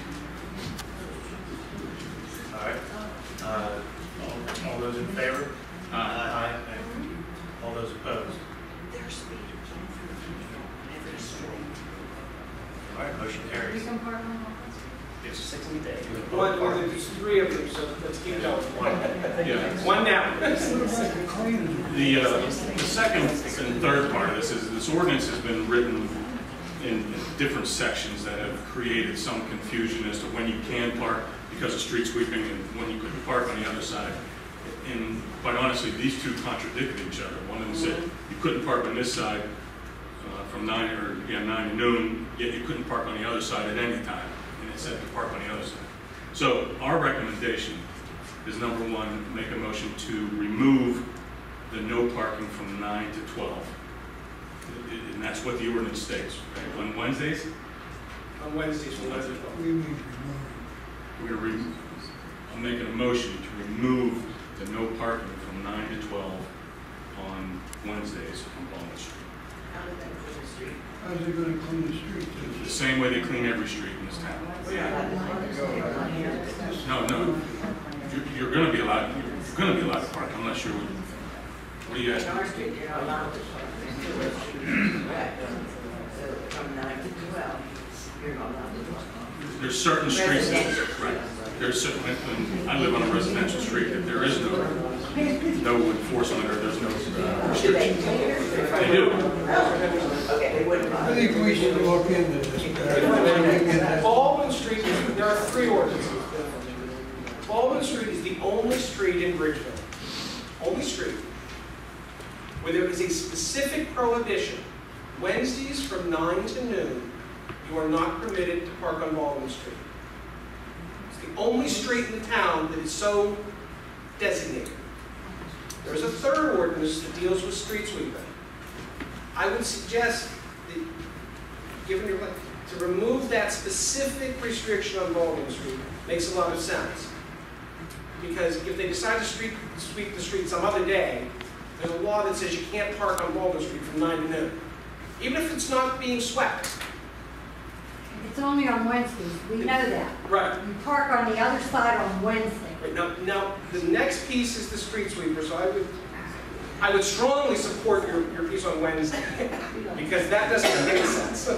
All right. Uh, all, all those in favor? Aye. All those opposed? All right, motion We carries. can park on It's sixty days. One, well, there's three of them, so let's keep going. Yeah. One down. The, uh, the second and third part of this is, this ordinance has been written in different sections that have created some confusion as to when you can park because of street sweeping and when you could park on the other side. And quite honestly, these two contradicted each other. One of them said you couldn't park on this side uh, from nine or yeah, nine to noon, yet you couldn't park on the other side at any time. And it said to park on the other side. So our recommendation is, number one, make a motion to remove the no parking from nine to twelve. And that's what the ordinance states, right? On Wednesdays? On Wednesdays from nine to twelve. We need to remove We're re I'm making a motion to remove the no parking from nine to twelve on Wednesdays on Baldwin Street. it. How's it gonna clean the street? The same way they clean every street in this town. No, no, you're, you're gonna be allowed, you're gonna be allowed to park. I'm not sure what, what are you asking? From nine to twelve, you're not allowed to park. There's certain streets that, right, there's certain, when I live on a residential street, that there is no, no enforcement or there's no uh, restriction. They do. Okay, they wouldn't. I think we should look into this. Baldwin Street, there are three ordinances. Baldwin Street is the only street in Bridgeville, only street, where there is a specific prohibition. Wednesdays from nine to noon, you are not permitted to park on Baldwin Street. It's the only street in the town that is so designated. There's a third ordinance that deals with street sweeping. I would suggest that, given your, to remove that specific restriction on Baldwin Street makes a lot of sense. Because if they decide to street, sweep the street some other day, there's a law that says you can't park on Baldwin Street from nine to noon. Even if it's not being swept. It's only on Wednesdays, we know that. Right. You park on the other side on Wednesday. Right. Now, now, the next piece is the street sweeper, so I would, I would strongly support your, your piece on Wednesday, because that doesn't make sense. So,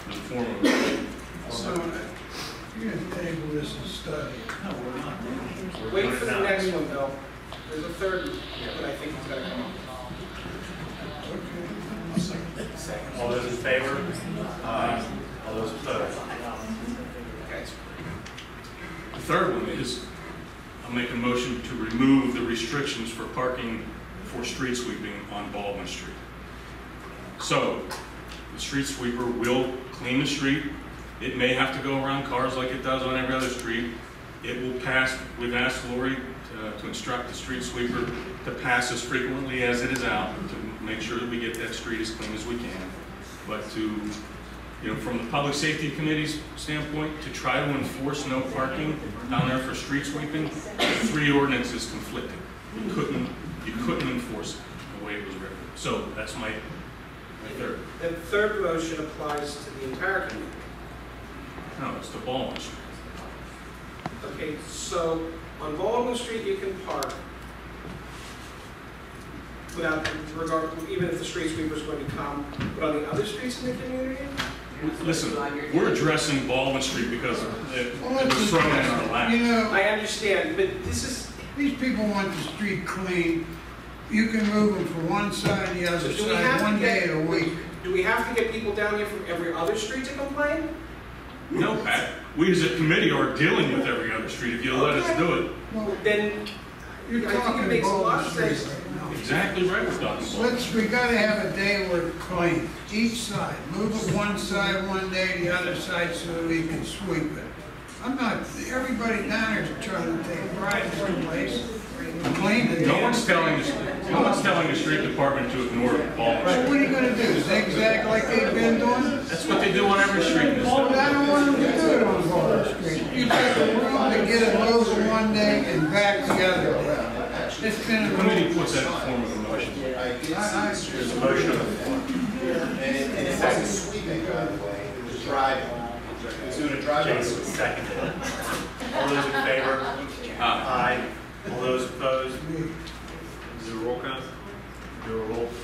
you're gonna table this and study. Wait for the next one, though. There's a third that I think is gonna come up. All those in favor? Aye. All those opposed? Okay. The third one is, I'll make a motion to remove the restrictions for parking for street sweeping on Baldwin Street. So, the street sweeper will clean the street. It may have to go around cars like it does on every other street. It will pass, we've asked Lori to, to instruct the street sweeper to pass as frequently as it is out to make sure that we get that street as clean as we can. But to, you know, from the Public Safety Committee's standpoint, to try to enforce no parking down there for street sweeping, three ordinances conflicting. You couldn't, you couldn't enforce it the way it was written. So that's my, my third. The third motion applies to the entire community. No, it's the Baldwin Street. Okay, so on Baldwin Street you can park without regard, even if the street sweeper is going to come, but on the other streets in the community? Listen, we're addressing Baldwin Street because it, it was thrown in our lap. You know, I understand, but this is... These people want the street clean. You can move them from one side to the other So do we have side, to one get- day a week. Do we have to get people down here from every other street to complain? No, Pat. We as a committee are dealing with every other street if you'll let us do it. Then, You're I think it talking makes a about lot the of street sense. right now. Exactly right, we're talking. Let's, we gotta have a day where it's clean, each side, move it one side one day, the other side so we can sweep it. I'm not, everybody down there is trying to take pride in their place, clean it. No one's telling, the- no one's telling the street department to ignore Baldwin Well, what Street. are you gonna do, zigzag like they've been doing? That's what they do on every street in this Well, town. I don't want them to do it on Baldwin Street. You take a room to get it moving one day and back the other day. It's been The a committee puts that in the form of a motion. I did I- I- see There's a motion on the floor. And it, and it wasn't sweeping, by the way, it was driving. It was doing a driving. Jason seconded it. All those in favor? Aye. All those opposed? Is there a roll call? Do a roll.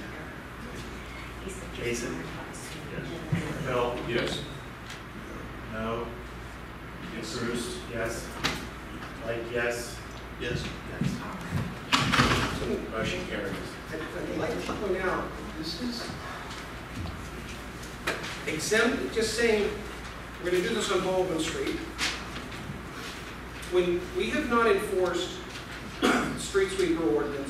Jason? Bill? Yes. No? Yes. Bruce? Yes. Mike, yes. Yes. Yes. Motion carries. I'd I'd like to point out, this is exempt, just saying, we're gonna do this on Baldwin Street. When we have not enforced street sweeper ordinance,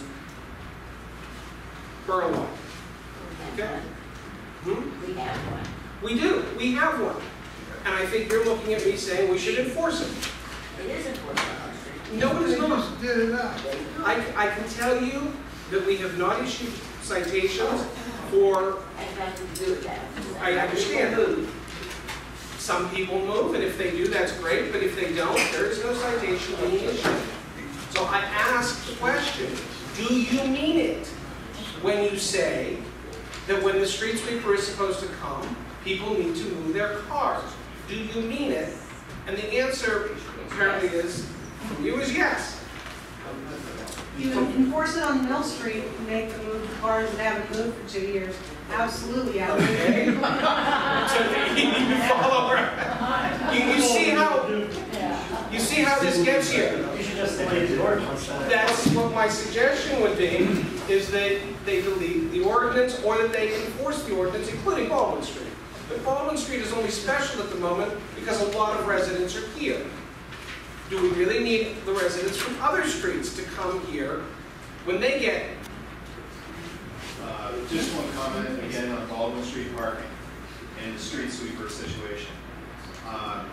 borough law. Okay? Hmm? We have one. We do, we have one. And I think you're looking at me saying we should enforce it. It is enforced on our street. No, it is They not. just did it up. I, I can tell you that we have not issued citations for, Has nothing to do with that. I understand. Some people move, and if they do, that's great, but if they don't, there is no citation being issued. So I ask the question, do you mean it when you say that when the street sweeper is supposed to come, people need to move their cars? Do you mean it? And the answer apparently is, from you is yes. You can enforce it on Mill Street, and make them move the cars and haven't moved for two years. Absolutely, I would. Okay? So you follow her. You, you see how, you see how this gets here? You should just delete the ordinance. That's what my suggestion would be, is that they delete the ordinance or that they enforce the ordinance, including Baldwin Street. But Baldwin Street is only special at the moment because a lot of residents are here. Do we really need the residents from other streets to come here when they get? Uh, just one comment again on Baldwin Street parking and the street sweeper situation. Um,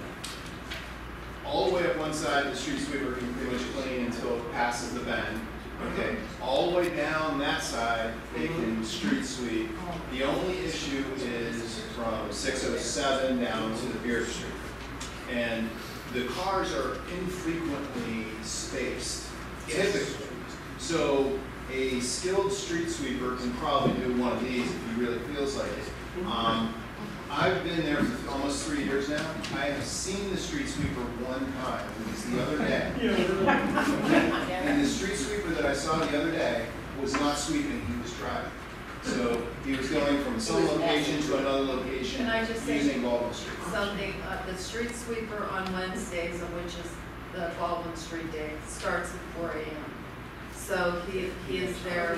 all the way up one side, the street sweeper can pretty much clean until it passes the bend. Okay, all the way down that side, they can street sweep. The only issue is from six oh seven down to the Beard Street. And the cars are infrequently spaced, typically. So a skilled street sweeper can probably do one of these if he really feels like it. Um, I've been there for almost three years now. I have seen the street sweeper one time, it was the other day. And the street sweeper that I saw the other day was not sweeping, he was driving. So he was going from some location to another location Can I just say using Baldwin Street. something? Uh, the street sweeper on Wednesdays, which is the Baldwin Street day, starts at four A M So he, he is there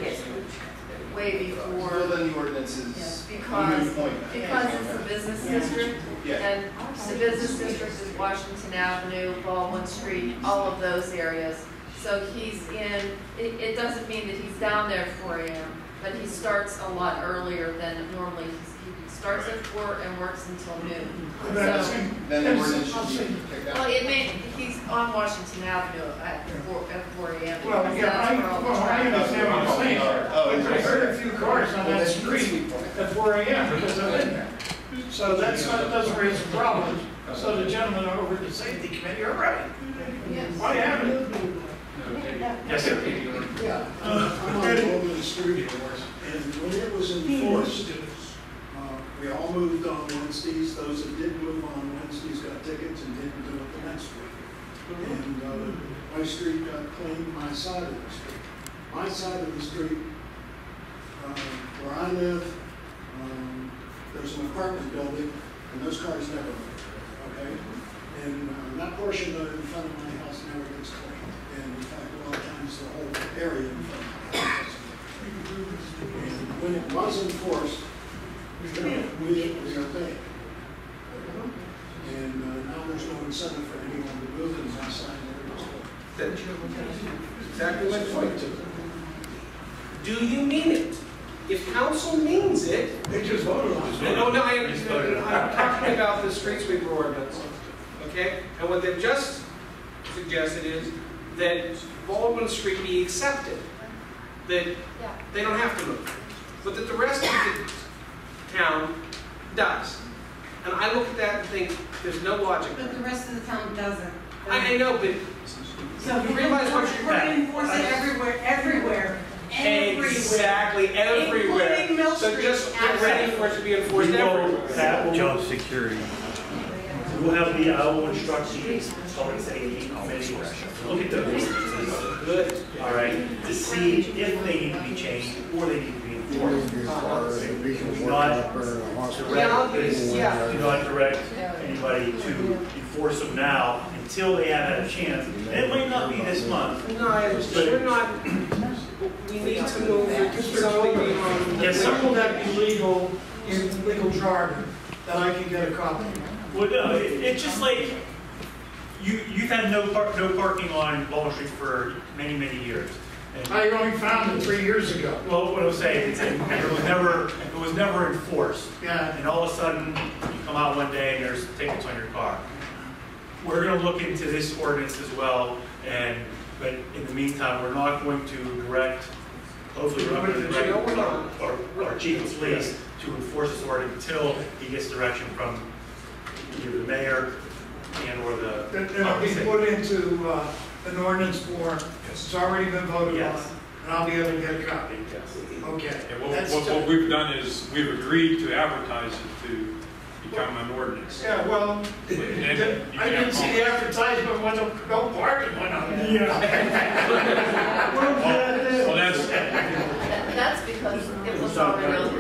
way before. Well, then the ordinance is Yes, a because, moot point. because it's a business district, Yeah. and the business district is Washington Avenue, Baldwin Street, all of those areas. So he's in, it, it doesn't mean that he's down there at four A M, but he starts a lot earlier than normally. He's- He starts at four and works until noon. So, Then the ordinance should be picked well, up. it may, he's on Washington Avenue at four, at four A M. Well, because yeah, that's I, where all the well, I traffic is. understand what you're saying. Oh, I interesting. heard a few cars on that street at four A M because I've been there. So that's, that does raise a problem. So the gentleman over at the safety committee are right. Why haven't it? Yes, sir. Yeah. Uh, I'm on Baldwin Street, and when it was enforced, uh, we all moved on Wednesdays. Those that didn't move on Wednesdays got tickets and didn't do it the next week. And uh, my street got cleaned, my side of the street. My side of the street, uh, where I live, um, there's an apartment building, and those cars never move, okay? And uh, that portion of in front of my house never gets cleaned. And in fact, a lot of times the whole area in front of my house. And when it was enforced, you know, we, we obeyed. And uh, now there's no incentive for anyone to move, and my sign there is That's exactly my point. Do you mean it? If council means it, They just voted on it. no, no, I, I'm talking about the street sweeper ordinance, okay? And what they've just suggested is that Baldwin Street be accepted, that Yeah. they don't have to move, but that the rest of the town does. And I look at that and think, there's no logic. But the rest of the town doesn't. I, I know, but So you realize what you're we're gonna enforce it everywhere, everywhere, everywhere. exactly everywhere. Including Mill So Street. just get ready for it to be enforced We will- everywhere. that will- Job security. We'll have the, I will instruct the public safety committee to look at those ordinances, Good. all right, to see if they need to be changed or they need to be enforced. Do not direct, Yeah. do not direct anybody to enforce them now until they have had a chance. And it might not be this month. No, I understand. We're not, we need to move it solely beyond. Yes, sir. Some of that be legal in legal jargon, that I can get a copy. Well, no, it, it's just like, you, you've had no par, no parking on Baldwin Street for many, many years. And, I only found it three years ago. well, what I was saying, it's, it was never, it was never enforced. Yeah. And all of a sudden, you come out one day and there's tickets on your car. We're gonna look into this ordinance as well, and, but in the meantime, we're not going to direct, hopefully, we're not gonna direct our, our, our chief of police to enforce this ordinance until he gets direction from either the mayor and or the. That- That'll be put into uh, an ordinance form, it's already been voted on, Yes. and I'll be able to get a copy. Yes. Okay. And what, That's what, ju- what we've done is, we've agreed to advertise it to become an ordinance. Yeah, well, And I you didn't can't see the advertisement when the no parking went up. Well, that's, That- That's because it was already on the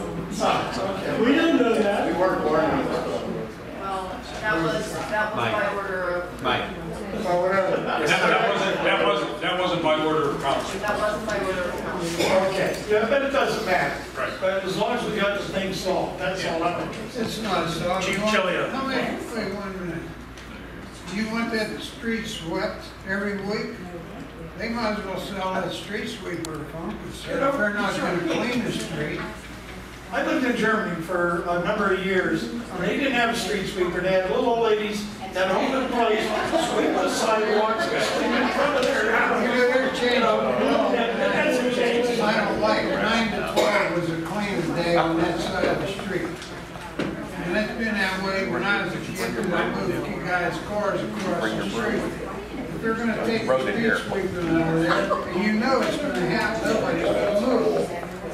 books. We didn't know that. We weren't born on this. Well, that was, that was by order of, Mike. Well, whatever. that, that wasn't, that wasn't, that wasn't by order of council. that wasn't by order of council. Okay, yeah, but it doesn't matter. Right. But as long as we got the thing solved, that's all I'm interested in. It's not, so. Chief Chilio. How many, wait one minute. Do you want that street swept every week? They might as well sell that street sweeper phone, if they're not gonna clean the street. I lived in Germany for a number of years, and they didn't have a street sweeper, they had little old ladies that owned the place, sweep the sidewalks, sweep in front of their house. You know, they're changing. That hasn't changed. I don't like, nine to twelve was a cleaning day on that side of the street. And it's been that way when I was a kid, because I moved two guys' cars across the street. If they're gonna take the street sweeping out of there, and you know it's gonna happen, nobody's gonna move.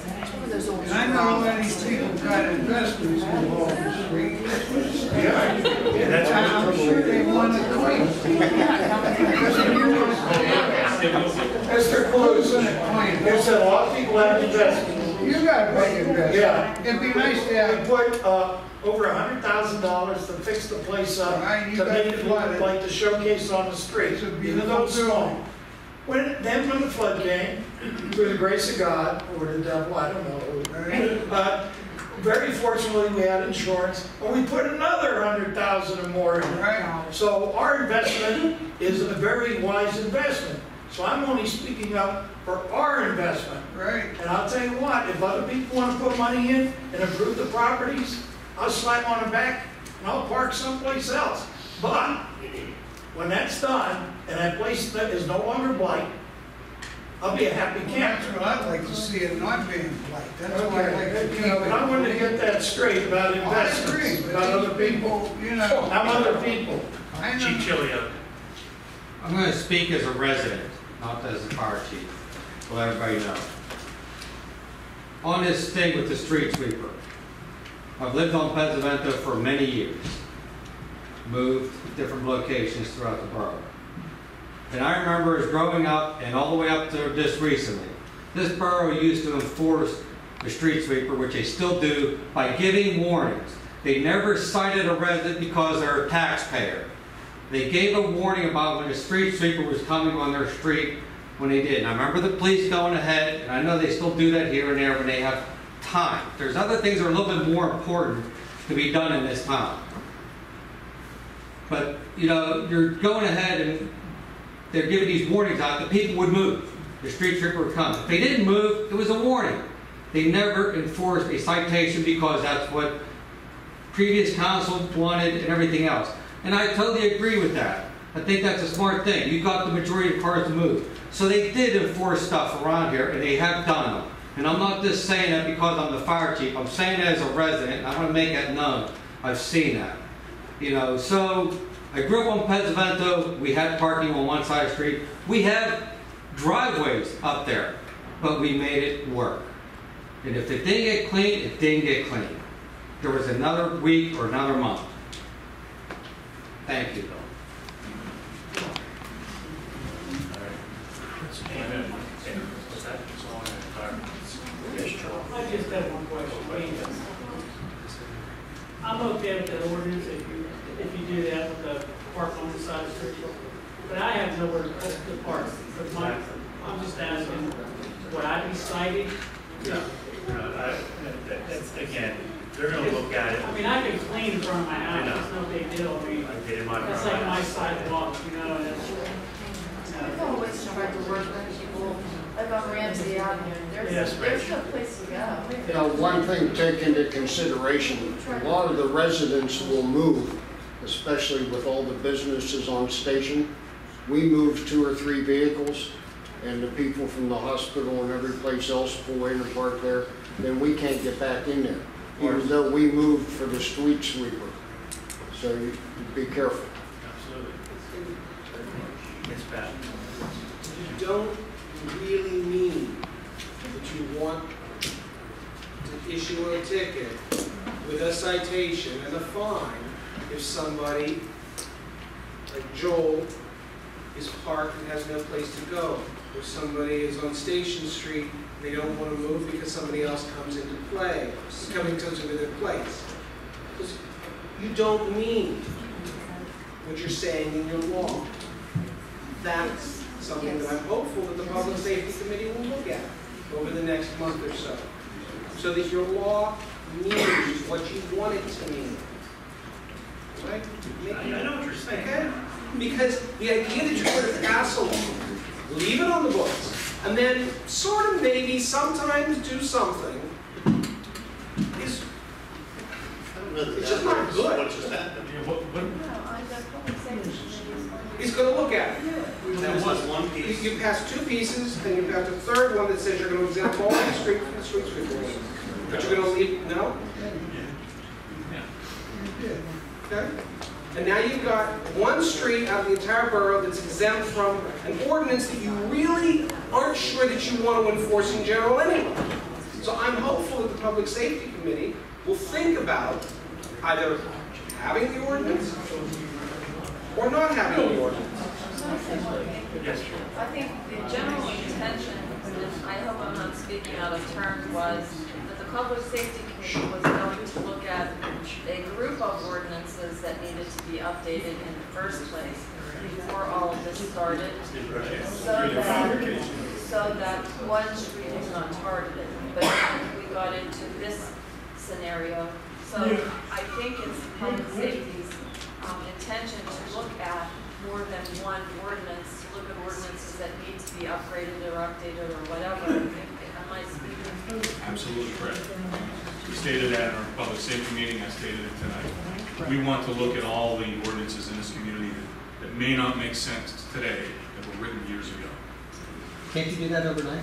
And I know all of these people got investments involved in the street. Yeah, that's what I'm sure they want to clean. Because if you want to clean, Mister Close, clean. there's a lot of people have investments. You got a big investment. Yeah. It'd be nice to They have, put uh, over a hundred thousand dollars to fix the place up, Right, you to got make it look flooded. like the showcase on the street, It's a even beautiful though it's small. building. When, then when the flood came, through the grace of God, or the devil, I don't know, but very fortunately, we had insurance, and we put another hundred thousand or more in. Right. So our investment is a very wise investment. So I'm only speaking up for our investment. right. And I'll tell you what, if other people want to put money in and improve the properties, I'll slap them on the back and I'll park someplace else. But when that's done, and that place that is no longer blight, I'll be a happy That's camper. what I'd like to see it not being blight. That's why I like to Okay, keep you know, but I want to it. get that straight about I investments, agree, about but other these people. people, you know. I'm other people. I know. Chief Chilio. I'm going to speak as a resident, not as a fire chief, to let everybody know. On this thing with the street sweeper, I've lived on President for many years, moved to different locations throughout the borough. And I remember as growing up and all the way up to this recently, this borough used to enforce the street sweeper, which they still do, by giving warnings. They never cited a resident because they're a taxpayer. They gave a warning about when a street sweeper was coming on their street when they did. And I remember the police going ahead, and I know they still do that here and there when they have time. There's other things that are a little bit more important to be done in this town. But, you know, you're going ahead and they're giving these warnings out, the people would move. The street sweeper would come. If they didn't move, it was a warning. They never enforced a citation because that's what previous council wanted and everything else. And I totally agree with that. I think that's a smart thing. You got the majority of cars to move. So they did enforce stuff around here, and they have done them. And I'm not just saying that because I'm the fire chief. I'm saying that as a resident, and I want to make that known. I've seen that. You know, so I grew up on President. We had parking on one side of the street. We have driveways up there, but we made it work. And if it didn't get clean, it didn't get clean. There was another week or another month. Thank you. I just have one question. I'm okay with the ordinance if you, if you do that with the park on the side of the street. But I have nowhere to put the park. But my, I'm just asking, would I be cited? No, no, I, that, that's, again, they're gonna look at it. I mean, I can clean in front of my house, it's no big deal. I mean, I did in my that's front like of my my house. sidewalk, you know, and it's, We've always tried to work with people, like on Ramsey Avenue, there's, Yes, there's no place to go. You know, one thing to take into consideration, a lot of the residents will move, especially with all the businesses on station. We move two or three vehicles, and the people from the hospital and every place else pull in and park there, then we can't get back in there, even though we moved for the street sweeper. So you be careful. Absolutely. It's bad. You don't really mean that you want to issue a ticket with a citation and a fine if somebody, like Joel, is parked and has no place to go. Or somebody is on Station Street, they don't want to move because somebody else comes into play, coming comes into their place. Because you don't mean what you're saying in your law. That's something that I'm hopeful that the Public Safety Committee will look at over the next month or so. So that your law means what you want it to mean. Right? I know what you're saying. Okay? Because the idea that you're going to pass a law, leave it on the books, and then sort of maybe sometimes do something is I don't know that it's that just not was good. what just happened. Yeah, what, what, No, I just Public Safety Committee is going to. He's going to look at it. There was one You, piece. you pass two pieces, and you pass a third one that says you're going to exempt all the street, the street sweepers. But you're going to leave, no? Okay? And now you've got one street out of the entire borough that's exempt from an ordinance that you really aren't sure that you want to enforce in general anyway. So I'm hopeful that the Public Safety Committee will think about either having the ordinance or not having the ordinance. yes, I think the general intention, and I hope I'm not speaking out of turn, was that the Public Safety Committee was going to look at a group of ordinances that needed to be updated in the first place before all of this started, so that, so that one street is not targeted. But then we got into this scenario. So I think it's public safety's um, intention to look at more than one ordinance, to look at ordinances that need to be upgraded or updated or whatever. Am I speaking? Absolutely correct. We stated that in our public safety meeting, I stated it tonight. We want to look at all the ordinances in this community that, that may not make sense today, that were written years ago. Can't you do that overnight?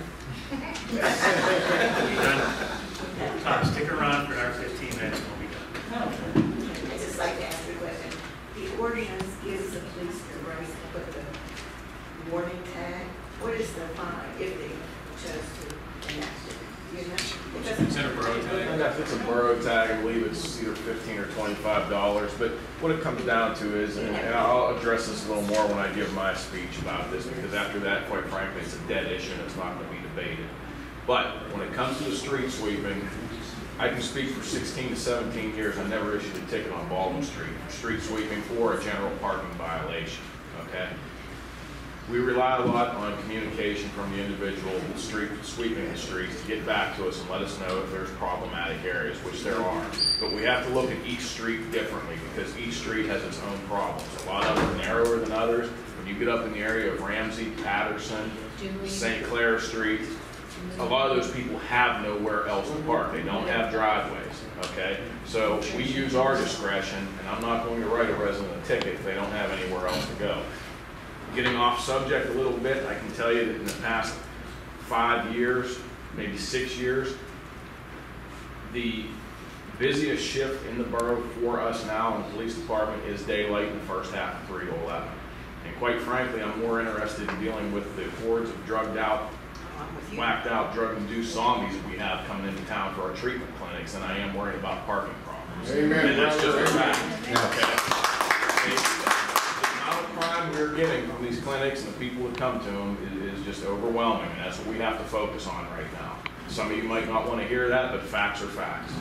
Tom, stick around for another fifteen minutes and we'll be done. I'd just like to ask a question. The ordinance gives the police the right to put the warning tag. What is the fine if they chose to enact it? You know? It doesn't- Is that a borough tag? And if it's a borough tag, I believe it's either fifteen or twenty-five dollars. But what it comes down to is, and and I'll address this a little more when I give my speech about this, because after that, quite frankly, it's a dead issue and it's not going to be debated. But when it comes to the street sweeping, I can speak for sixteen to seventeen years. I never issued a ticket on Baldwin Street for street sweeping or a general parking violation. Okay. We rely a lot on communication from the individual street sweeping the streets to get back to us and let us know if there's problematic areas, which there are. But we have to look at each street differently because each street has its own problems. A lot of them are narrower than others. When you get up in the area of Ramsey, Patterson, Saint Clair Street, a lot of those people have nowhere else to park. They don't have driveways, okay? So we use our discretion, and I'm not going to write a resident a ticket if they don't have anywhere else to go. Getting off subject a little bit, I can tell you that in the past five years, maybe six years, the busiest shift in the borough for us now in the police department is daylight in the first half of three to eleven. And quite frankly, I'm more interested in dealing with the hordes of drugged out, whacked out, drug-induced zombies that we have coming into town for our treatment clinics than I am worried about parking problems. Amen. And that's just a fact. Okay. The amount of crime we're getting from these clinics and the people that come to them is, is just overwhelming, and that's what we have to focus on right now. Some of you might not want to hear that, but facts are facts.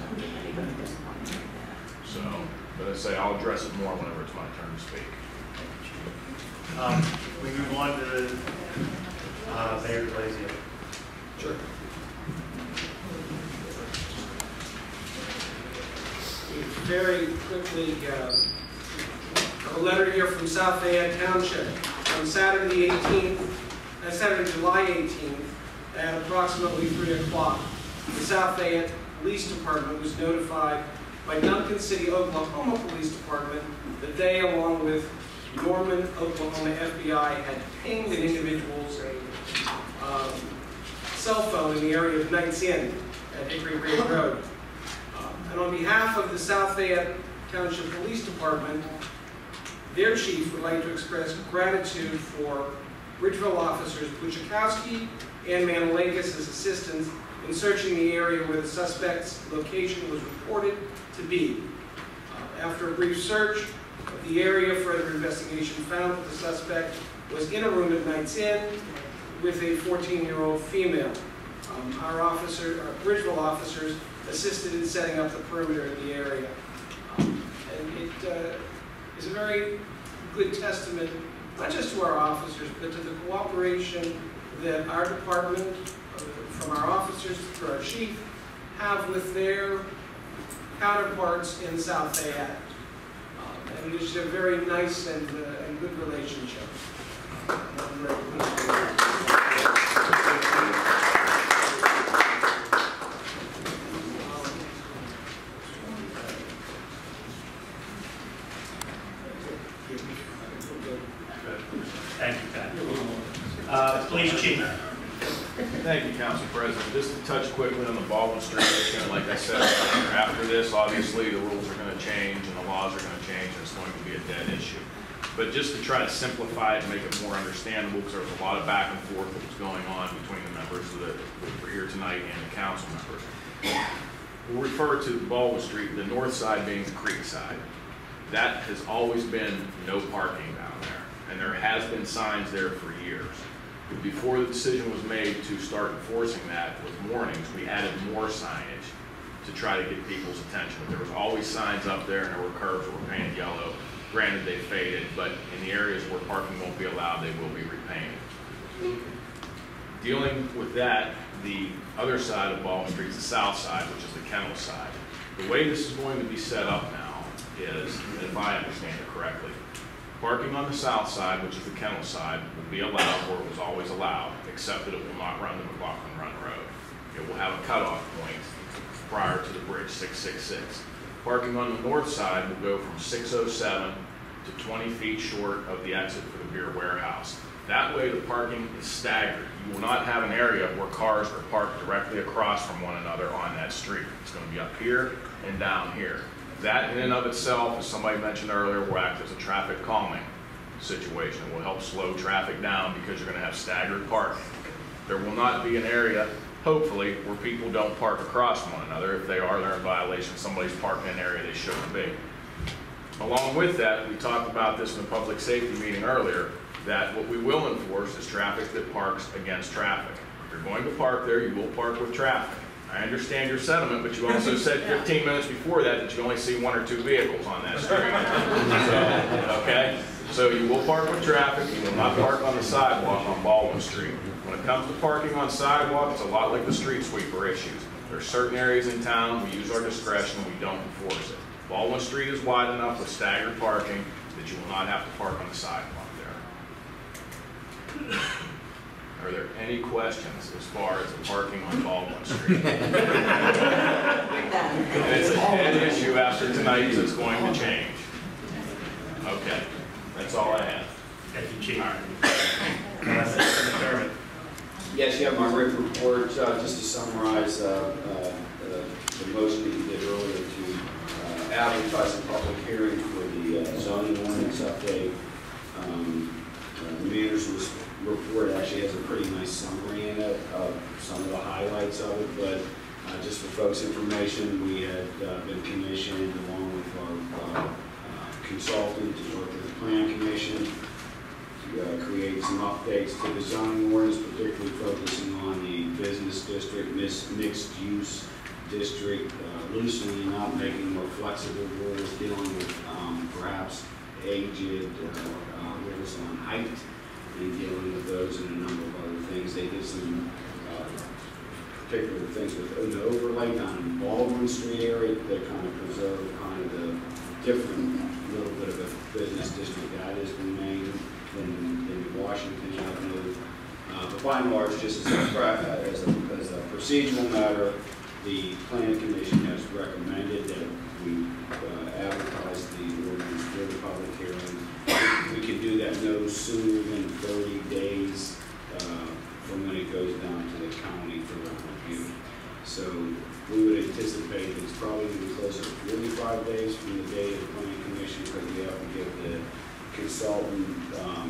So, but I say I'll address it more whenever it's my turn to speak. Um, we move on to uh, Mayor Glazio. Sure. Very quickly, uh, a letter here from South Fayette Township on Saturday eighteenth, uh, Saturday, July eighteenth, at approximately three o'clock. The South Fayette Police Department was notified by Duncan City, Oklahoma Police Department that they, along with Norman, Oklahoma F B I, had pinged an individual's um, cell phone in the area of Knights Inn at Hickory Ridge Road. Uh, and on behalf of the South Fayette Township Police Department, their chief would like to express gratitude for Bridgeville officers Puchakowski and Manalakis' assistance in searching the area where the suspect's location was reported to be. Uh, after a brief search of the area, further investigation found that the suspect was in a room at Knights Inn with a fourteen-year-old female. Um, our officer, our Bridgeville officers, assisted in setting up the perimeter in the area. Um, and it uh, is a very good testament, not just to our officers, but to the cooperation that our department, uh, from our officers to our chief, have with their counterparts in South Fayette. Um, and it's a very nice and, uh, and good relationship. Thank you, Pat. Uh, Police Chief. Thank you, Council President. Just to touch quickly on the Baldwin Street issue, like I said, after this, obviously, the rules are going to change and the laws are going to change, and it's going to be a dead issue. But just to try to simplify it and make it more understandable, because there was a lot of back and forth that was going on between the members that were here tonight and the council members. We'll refer to Baldwin Street, the north side being the creek side. That has always been no parking down there, and there has been signs there for years. Before the decision was made to start enforcing that with warnings, we added more signage to try to get people's attention. There was always signs up there, and there were curbs that were painted yellow. Granted, they faded, but in the areas where parking won't be allowed, they will be repainted. Dealing with that, the other side of Baldwin Street is the south side, which is the kennel side. The way this is going to be set up now is, if I understand it correctly, parking on the south side, which is the kennel side, will be allowed where it was always allowed, except that it will not run the McLaughlin Run Road. It will have a cutoff point prior to the bridge, six six six. Parking on the north side will go from six oh seven to twenty feet short of the exit for the beer warehouse. That way the parking is staggered. You will not have an area where cars are parked directly across from one another on that street. It's going to be up here and down here. That in and of itself, as somebody mentioned earlier, will act as a traffic calming situation. It will help slow traffic down because you're going to have staggered parking. There will not be an area, hopefully, where people don't park across one another. If they are, they're in violation. Somebody's parking in an area they shouldn't be. Along with that, we talked about this in the public safety meeting earlier, that what we will enforce is traffic that parks against traffic. If you're going to park there, you will park with traffic. I understand your sentiment, but you also said fifteen minutes before that that you only see one or two vehicles on that street. So, okay? So you will park with traffic. You will not park on the sidewalk on Baldwin Street. When it comes to parking on sidewalk, it's a lot like the street sweeper issues. There are certain areas in town we use our discretion and we don't enforce it. Baldwin Street is wide enough with staggered parking that you will not have to park on the sidewalk there. Are there any questions as far as the parking on Baldwin Street? And it's a dead issue after tonight, because it's going to change. Okay, that's all I have. Thank you, Chief. Yes, you have my written report. Uh, just to summarize uh, uh, the, the motion that you did earlier to uh, advertise a public hearing for the uh, zoning ordinance update. Um, uh, the manager's report actually has a pretty nice summary in it of some of the highlights of it, but uh, just for folks' information, we had uh, been commissioned along with our uh, uh, consultant to work with the Plan Commission to uh, create some updates to the zoning ordinance, particularly focusing on the business district, mixed-use district, uh, loosening up, making more flexible rules, dealing with um, perhaps aged uh, uh, rules on height, and dealing with those and a number of other things. They did some uh, particular things with an overlay down in the Baldwin Street area that kind of preserve kind of the different little bit of a business district that is remained in, in Washington Avenue. Uh, but by and large, just as a, as, a, as a procedural matter, the Planning Commission has recommended that we uh, advertise the ordinance for the public hearing. We can do that no sooner than thirty days uh, from when it goes down to the county for review. So we would anticipate that it's probably going to be closer to forty-five days from the day of the Planning Commission, because we have to give the consultant um,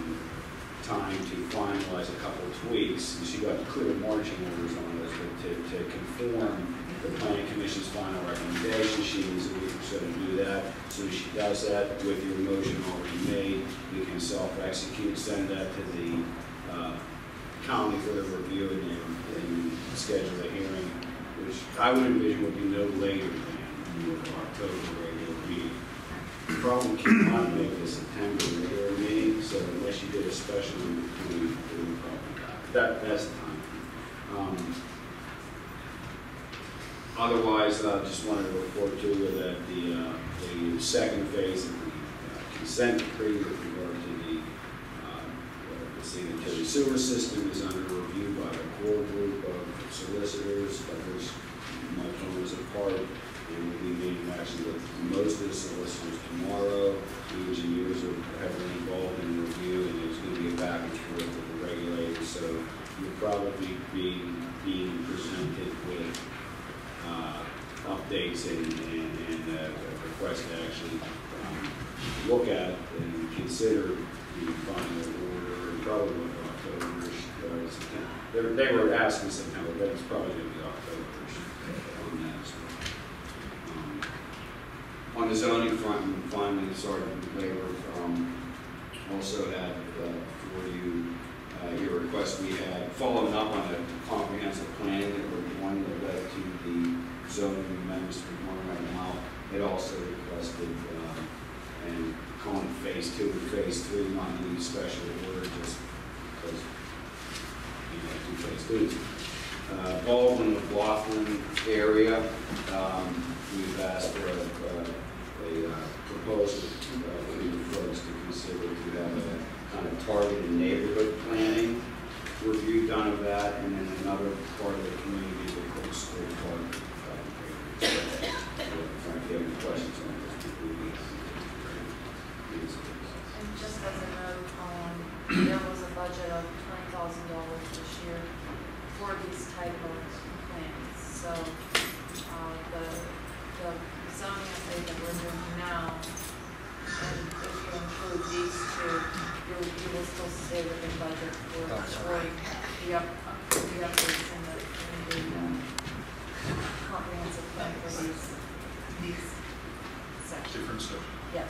time to finalize a couple of tweaks. And she got clear marching orders on this, but to, to conform the Planning Commission's final recommendation, she needs a week or so to do that. As soon as she does that, with your motion already made, we can self-execute, send that to the uh, county for the review, and, and schedule a hearing, which I would envision would be no later than the October regular meeting. You probably cannot make the September regular meeting, so unless you did a special in between, it would probably die. That, that's the time. Um, Otherwise, I uh, just wanted to report to you that the, uh, the second phase of the uh, consent decree with regard to the, uh, the sanitary sewer system is under review by the core group of solicitors, of which my firm is a part, and we'll be meeting actually with most of the solicitors tomorrow. The engineers are heavily involved in the review, and there's going to be a back and forth with the regulators, so you'll probably be being presented with Uh, updates and, and, and uh, requests to actually um, look at and consider the final order, and probably with October-ish. Uh, they, they were asking September, but it's probably going to be October-ish on that as well. Um, on the zoning front, and finally, Sergeant Labor um, also had uh, for you uh, your request. We had following up on a comprehensive plan that we're one that led to the zoning amendments we're doing right now. It also requested, um, and calling phase two and phase three, not need special order just because you have two phase twos. Uh, Baldwin, McLaughlin area, um, we've asked for a, a, a uh, proposal uh, for you folks to consider to have a kind of targeted neighborhood planning review done of that, and then another part of the community, the Cook School Park. Uh, if you have any questions on this, and just as a note, um, there was a budget of twenty thousand dollars this year for these type of plans. So uh, the the zoning update that we're doing now, and if you include these two, you you will still stay within budget for for the up the updates in the in the uh, comprehensive plan for these these sections. Different stuff. Yes.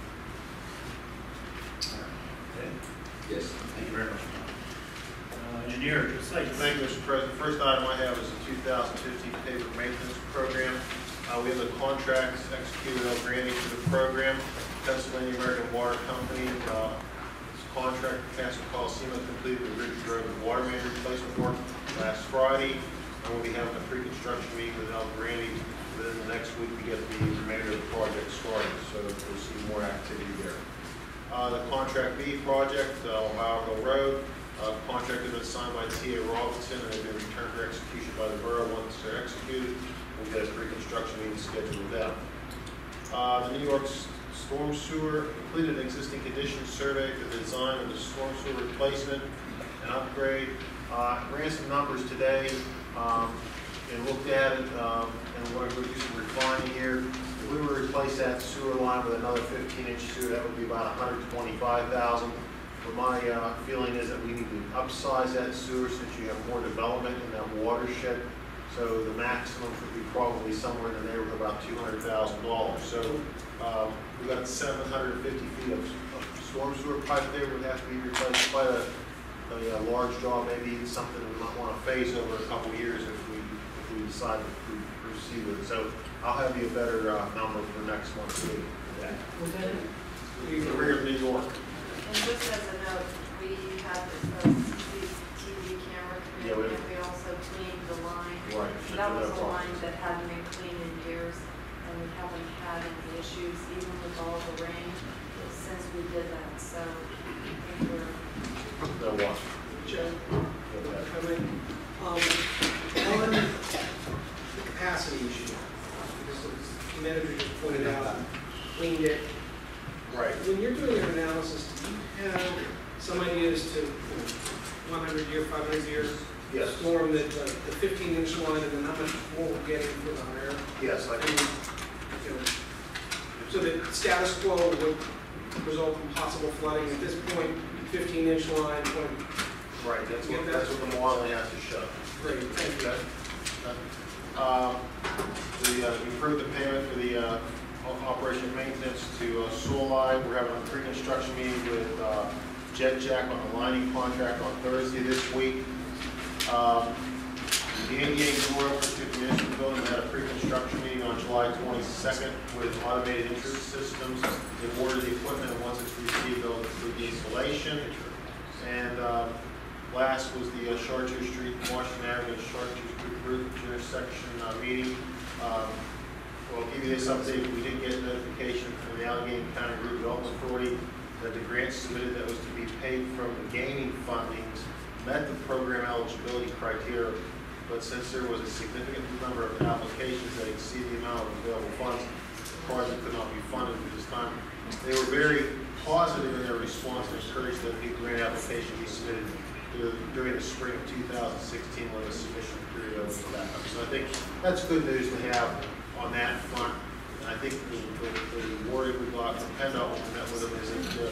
Okay. Yes. Thank you very much. Uh, engineer, just like Thank you, Mister President. First item I have is the two thousand fifteen paper maintenance program. Uh, we have the contracts executed on granting for the program. Pennsylvania American Water Company, uh, this contract, Castle Coliseum, completed the Ridge Road water main replacement work last Friday. And we'll be having a pre-construction meeting with El Grande within the next week to get the remainder of the project started. So we'll see more activity there. Uh, the Contract B project, uh, Ohio Road, Uh, contract has been signed by T A Robinson and they've been returned for execution by the borough. Once they're executed, we'll get a pre-construction meeting scheduled with them. Uh, the New York Storm Sewer completed an existing conditions survey for the design of the storm sewer replacement and upgrade. Uh, ran some numbers today um, and looked at it, um, and we're going to do some refining here. If we were to replace that sewer line with another fifteen inch sewer, that would be about one hundred twenty-five thousand dollars. But my uh, feeling is that we need to upsize that sewer since you have more development in that watershed. So the maximum would be probably somewhere in the neighborhood of about two hundred thousand dollars. So um, we got seven hundred fifty feet of, of storm sewer pipe there would have to be replaced. Quite a, a, a large job, maybe even something we might want to phase over a couple of years if we if we decide to pr proceed with it. So I'll have you a better uh, number for next month's meeting. The rear of New York. And just as a note, we had a C C T V camera Yeah, coming we- in, and we also cleaned the line. Right. And that was a line that hadn't been cleaned in years, and we haven't had any issues, even with all the rain, since we did that, so I think we're. No water. Joe, come in. Um, on the capacity issue, because the manager just pointed out, cleaned it. Right. When you're doing an analysis, do you have some idea as to one hundred year, five hundred year Yes. storm that uh, the fifteen inch line and then how much more we're getting for the higher? Yes, I I do. mean, you know, so the status quo would result in possible flooding at this point, fifteen inch line, point. Right, that's what, Get that? that's what the modeling has to show. Great, thank you. Okay. Uh, We uh, we approved the payment for the uh, o- operation and maintenance to uh, Soul Line. We're having a pre-construction meeting with uh, Jet Jack on the lining contract on Thursday this week. Um, The eighty-eight door for the municipal building, we had a pre-construction meeting on July twenty-second with automated entrance systems. They ordered the equipment, and once it's received, they'll complete the installation. And uh, last was the uh, Chartier Street, Washington Avenue, Chartier Street Bridge intersection uh, meeting. Um, We'll give you this update. We did get notification from the Allegheny County Route Development Authority that the grant submitted that was to be paid from the gaming fundings met the program eligibility criteria, but since there was a significant number of applications that exceeded the amount of available funds, the project could not be funded at this time. They were very positive in their response to encourage that the grant application be submitted during the spring of two thousand sixteen when the submission period opens for that. So I think that's good news to have on that front. And I think the, the, the word we got from PennDOT when we met with them is that the,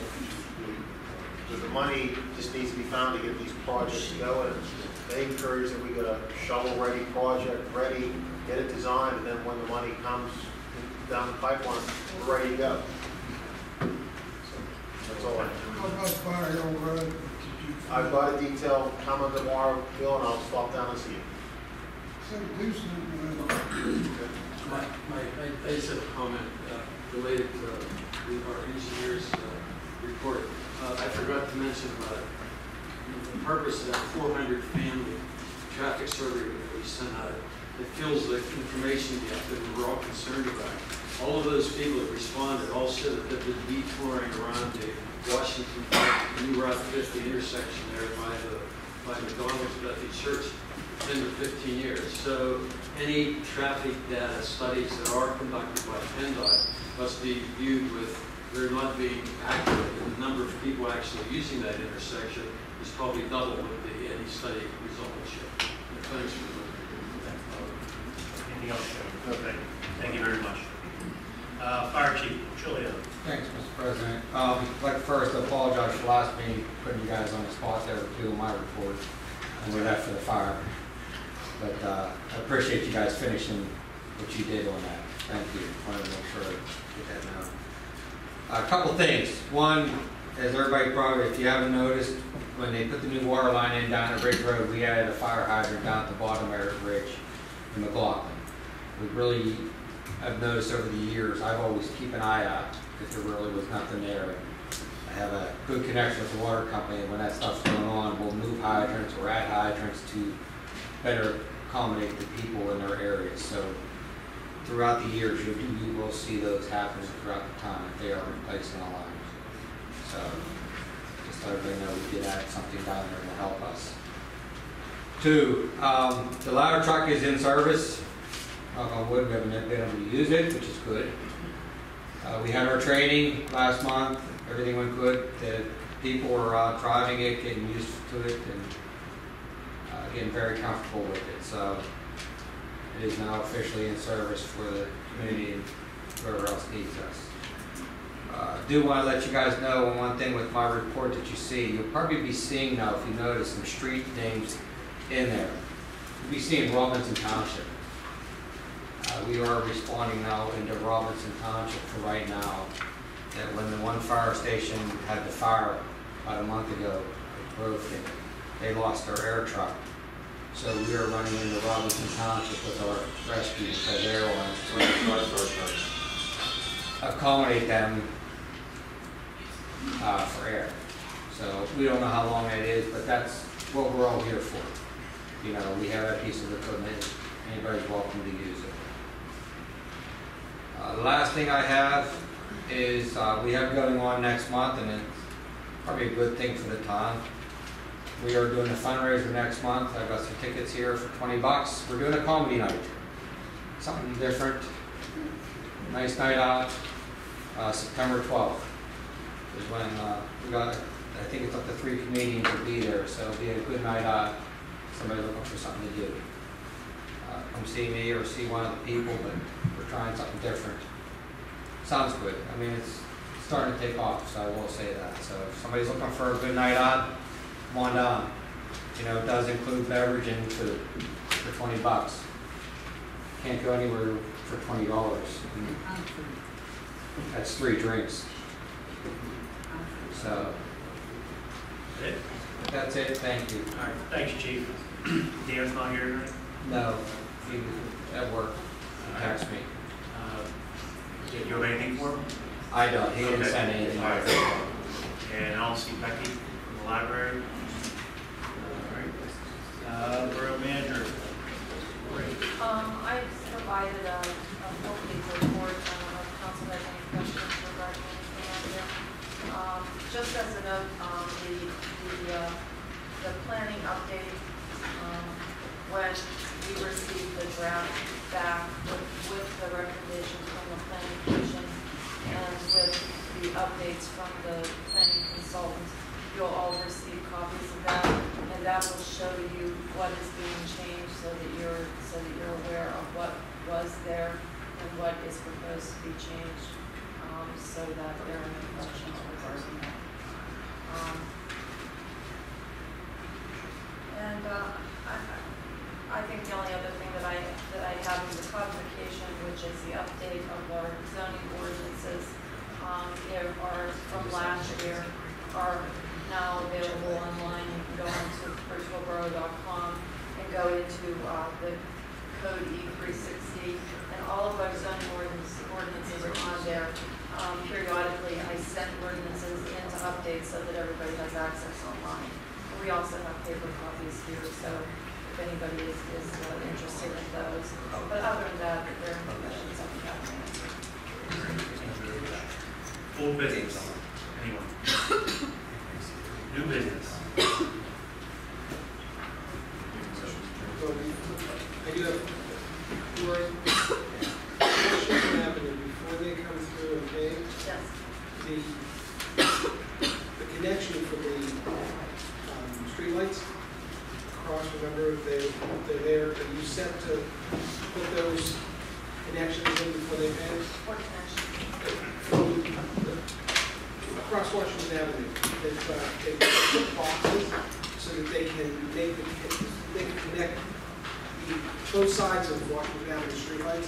the, the money just needs to be found to get these projects going. They encourage that we get a shovel-ready project ready, get it designed, and then when the money comes down the pipeline, we're ready to go. So that's all I have. How about Fire Hill Road? I've got a detail coming tomorrow, Bill, and I'll stop down and see you. So do something with it. My, my, I I just have a comment uh, related to uh, our engineer's uh, report. Uh, I forgot to mention about the purpose of that four hundred family traffic survey that we sent out. It fills the information gap that we're all concerned about. All of those people that responded all said that they've been detouring around the Washington Park, New Route fifty intersection there by the by McDonald's Bethany Church for ten to fifteen years. So any traffic data studies that are conducted by PennDOT must be viewed with there not being accurate. And the number of people actually using that intersection is probably double what the any study result will show. And thanks for that. Anything else, Joe? No, thank you. Thank you very much. Uh, Fire Chief, Julio. Thanks, Mister President. Um, I'd like first to apologize for last meeting, putting you guys on the spot there with doing my report, and we're after the fire. But uh, I appreciate you guys finishing what you did on that. Thank you. Wanted to make sure I get that known. A couple things. One, as everybody probably, if you haven't noticed, when they put the new water line in down at Ridge Road, we added a fire hydrant down at the bottom of the bridge in McLaughlin. We really have noticed over the years, I've always keep an eye out if there really was nothing there. I have a good connection with the water company, and when that stuff's going on, we'll move hydrants or add hydrants to better accommodate the people in their areas. So throughout the years, you, you will see those happening throughout the time if they are replacing the lines. So just let everybody know we did add something down there to help us. Two, um, the ladder truck is in service. Knock on wood, we haven't been able to use it, which is good. Uh, we had our training last month. Everything went good. The people were uh, driving it, getting used to it, and uh, getting very comfortable with it. So it is now officially in service for the community and whoever else needs us. I uh, do want to let you guys know one thing with my report that you see. You'll probably be seeing now, if you notice, some street names in there. You'll be seeing Robinson Township. Uh, we are responding now into Robinson Township for right now. That when the one fire station had the fire about a month ago, it broke and they lost their air truck. So we are running into Robinson Township with our rescue because they're on to accommodate them uh, for air. So we don't know how long that is, but that's what we're all here for. You know, we have that piece of equipment. Anybody's welcome to use it. Uh, the last thing I have is uh, we have going on next month, and it's probably a good thing for the town. We are doing a fundraiser next month. I've got some tickets here for twenty bucks. We're doing a comedy night. Something different. Nice night out. Uh, September twelfth is when uh, we got, I think it's up to three comedians will be there, so it'll be a good night out. Somebody looking for something to do. Uh, come see me or see one of the people, but we're trying something different. Sounds good. I mean, it's starting to take off, so I will say that. So if somebody's looking for a good night out, come on down. You know, it does include beverage and food for twenty bucks. Can't go anywhere for twenty dollars. That's three drinks. So That's it? that's it. Thank you. All right, thanks, Chief. Dan's not here tonight? No, he at work. He texted me. Uh, Did you have anything for him? I don't. He didn't Okay. send anything. All right. And I don't see Becky from the library. All right. Uh, Borough Manager. Great. Um, I provided a, a full page report. I don't know if council has any questions regarding anything on there. Um, just as a note, um, the, the, uh, the planning update, um, when we received the draft back with, with the recommendations from the planning commission and with the updates from the planning consultant, you'll all receive copies of that, and that will show you what is being changed so that you're so that you're aware of what was there and what is proposed to be changed, um, so that there are no questions regarding that. Um, and uh, I, I think the only other thing that I that I have is the codification, which is the update of our zoning ordinances. Um, there are from last year are now available online. You can go onto bridgeville borough dot com and go into uh, the code E three sixty, and all of our zoning ordinance, ordinances are on there. Um, periodically, I send ordinances into updates so that everybody has access online. We also have paper copies here, so if anybody is, is uh, interested in those. But other than that, if there are any questions, I'll be happy to answer. Old business. Anyone? New business. I do have, for Washington Avenue, before they come through and pay, Yes. the, the connection for the um, streetlights across, remember, they, they're there, are you set to put those connections in before they pay? What connection? From across Washington Avenue, they've, uh, they've put boxes so that they can make the, they can connect the, both sides of Washington Avenue streetlights.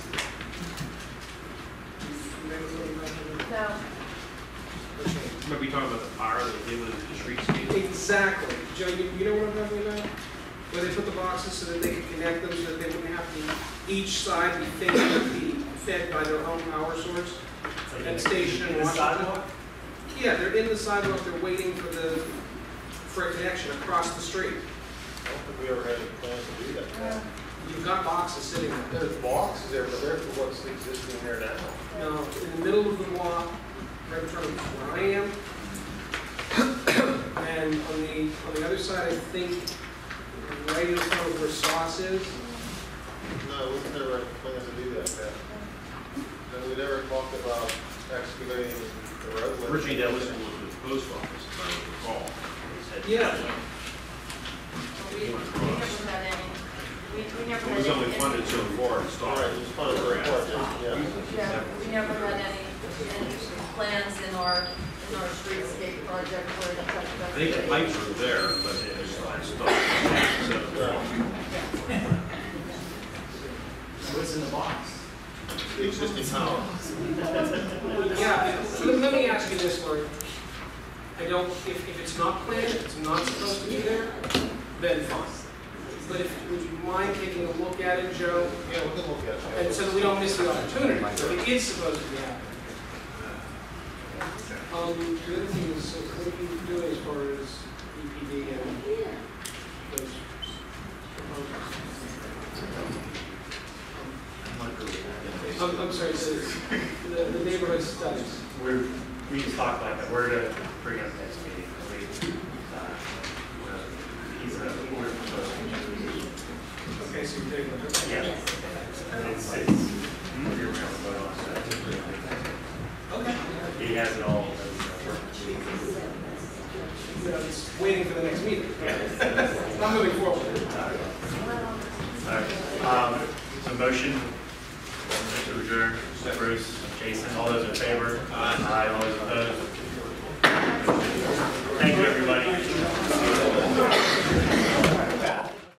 You remember what I'm talking about? No. Okay. Remember you talking about the fire that they did with the streetscape? Exactly. Joe, you, you know what I'm talking about? Where they put the boxes so that they could connect them so that they wouldn't have to, each side be fed, be fed by their own power source. And station in Washington. Yeah, they're in the sidewalk, they're waiting for the, for a connection across the street. I don't think we ever had any plans to do that. Uh, You've got boxes sitting there. There's boxes there, but they're for what's existing there now. No, in the middle of the walk, right in front of where I am, and on the side, I think, right in front of where Sauce is. No, we've never planned to do that, Pat. And we never talked about excavating the road. Originally, that was the post office, if I recall. Yeah. We, we never had any, we, we never It had was only any. funded so far, it's not. Right, it was funded so far, yeah. Yeah, we never had any, any plans in our, in our streetscape project for the type of. I think the pipes were there, but it's not stuff. What's in the box? The existing tower. Yeah, so let let me ask you this, Lord. I don't, if, if it's not planned, if it's not supposed to be there, then fine. But if, would you mind taking a look at it, Joe? Yeah, we can look at it. And so that we don't miss the opportunity, if it is supposed to be happening. Um, the other thing is, uh, what are you doing as far as E P D and those proposals? I'm, I'm sorry, so the, the neighborhood studies. We're, we just talked about that, we're gonna bring up next meeting. We, uh, he's a, we're proposing. Okay, so you're taking a look. Yeah. It's, it's, we're gonna vote on that. Okay. He has it all. You know, it's waiting for the next meeting. Yeah. Not moving forward. All right, um, so motion to adjourn, Bruce, Jason, all those in favor? Aye. All those opposed? Thank you, everybody.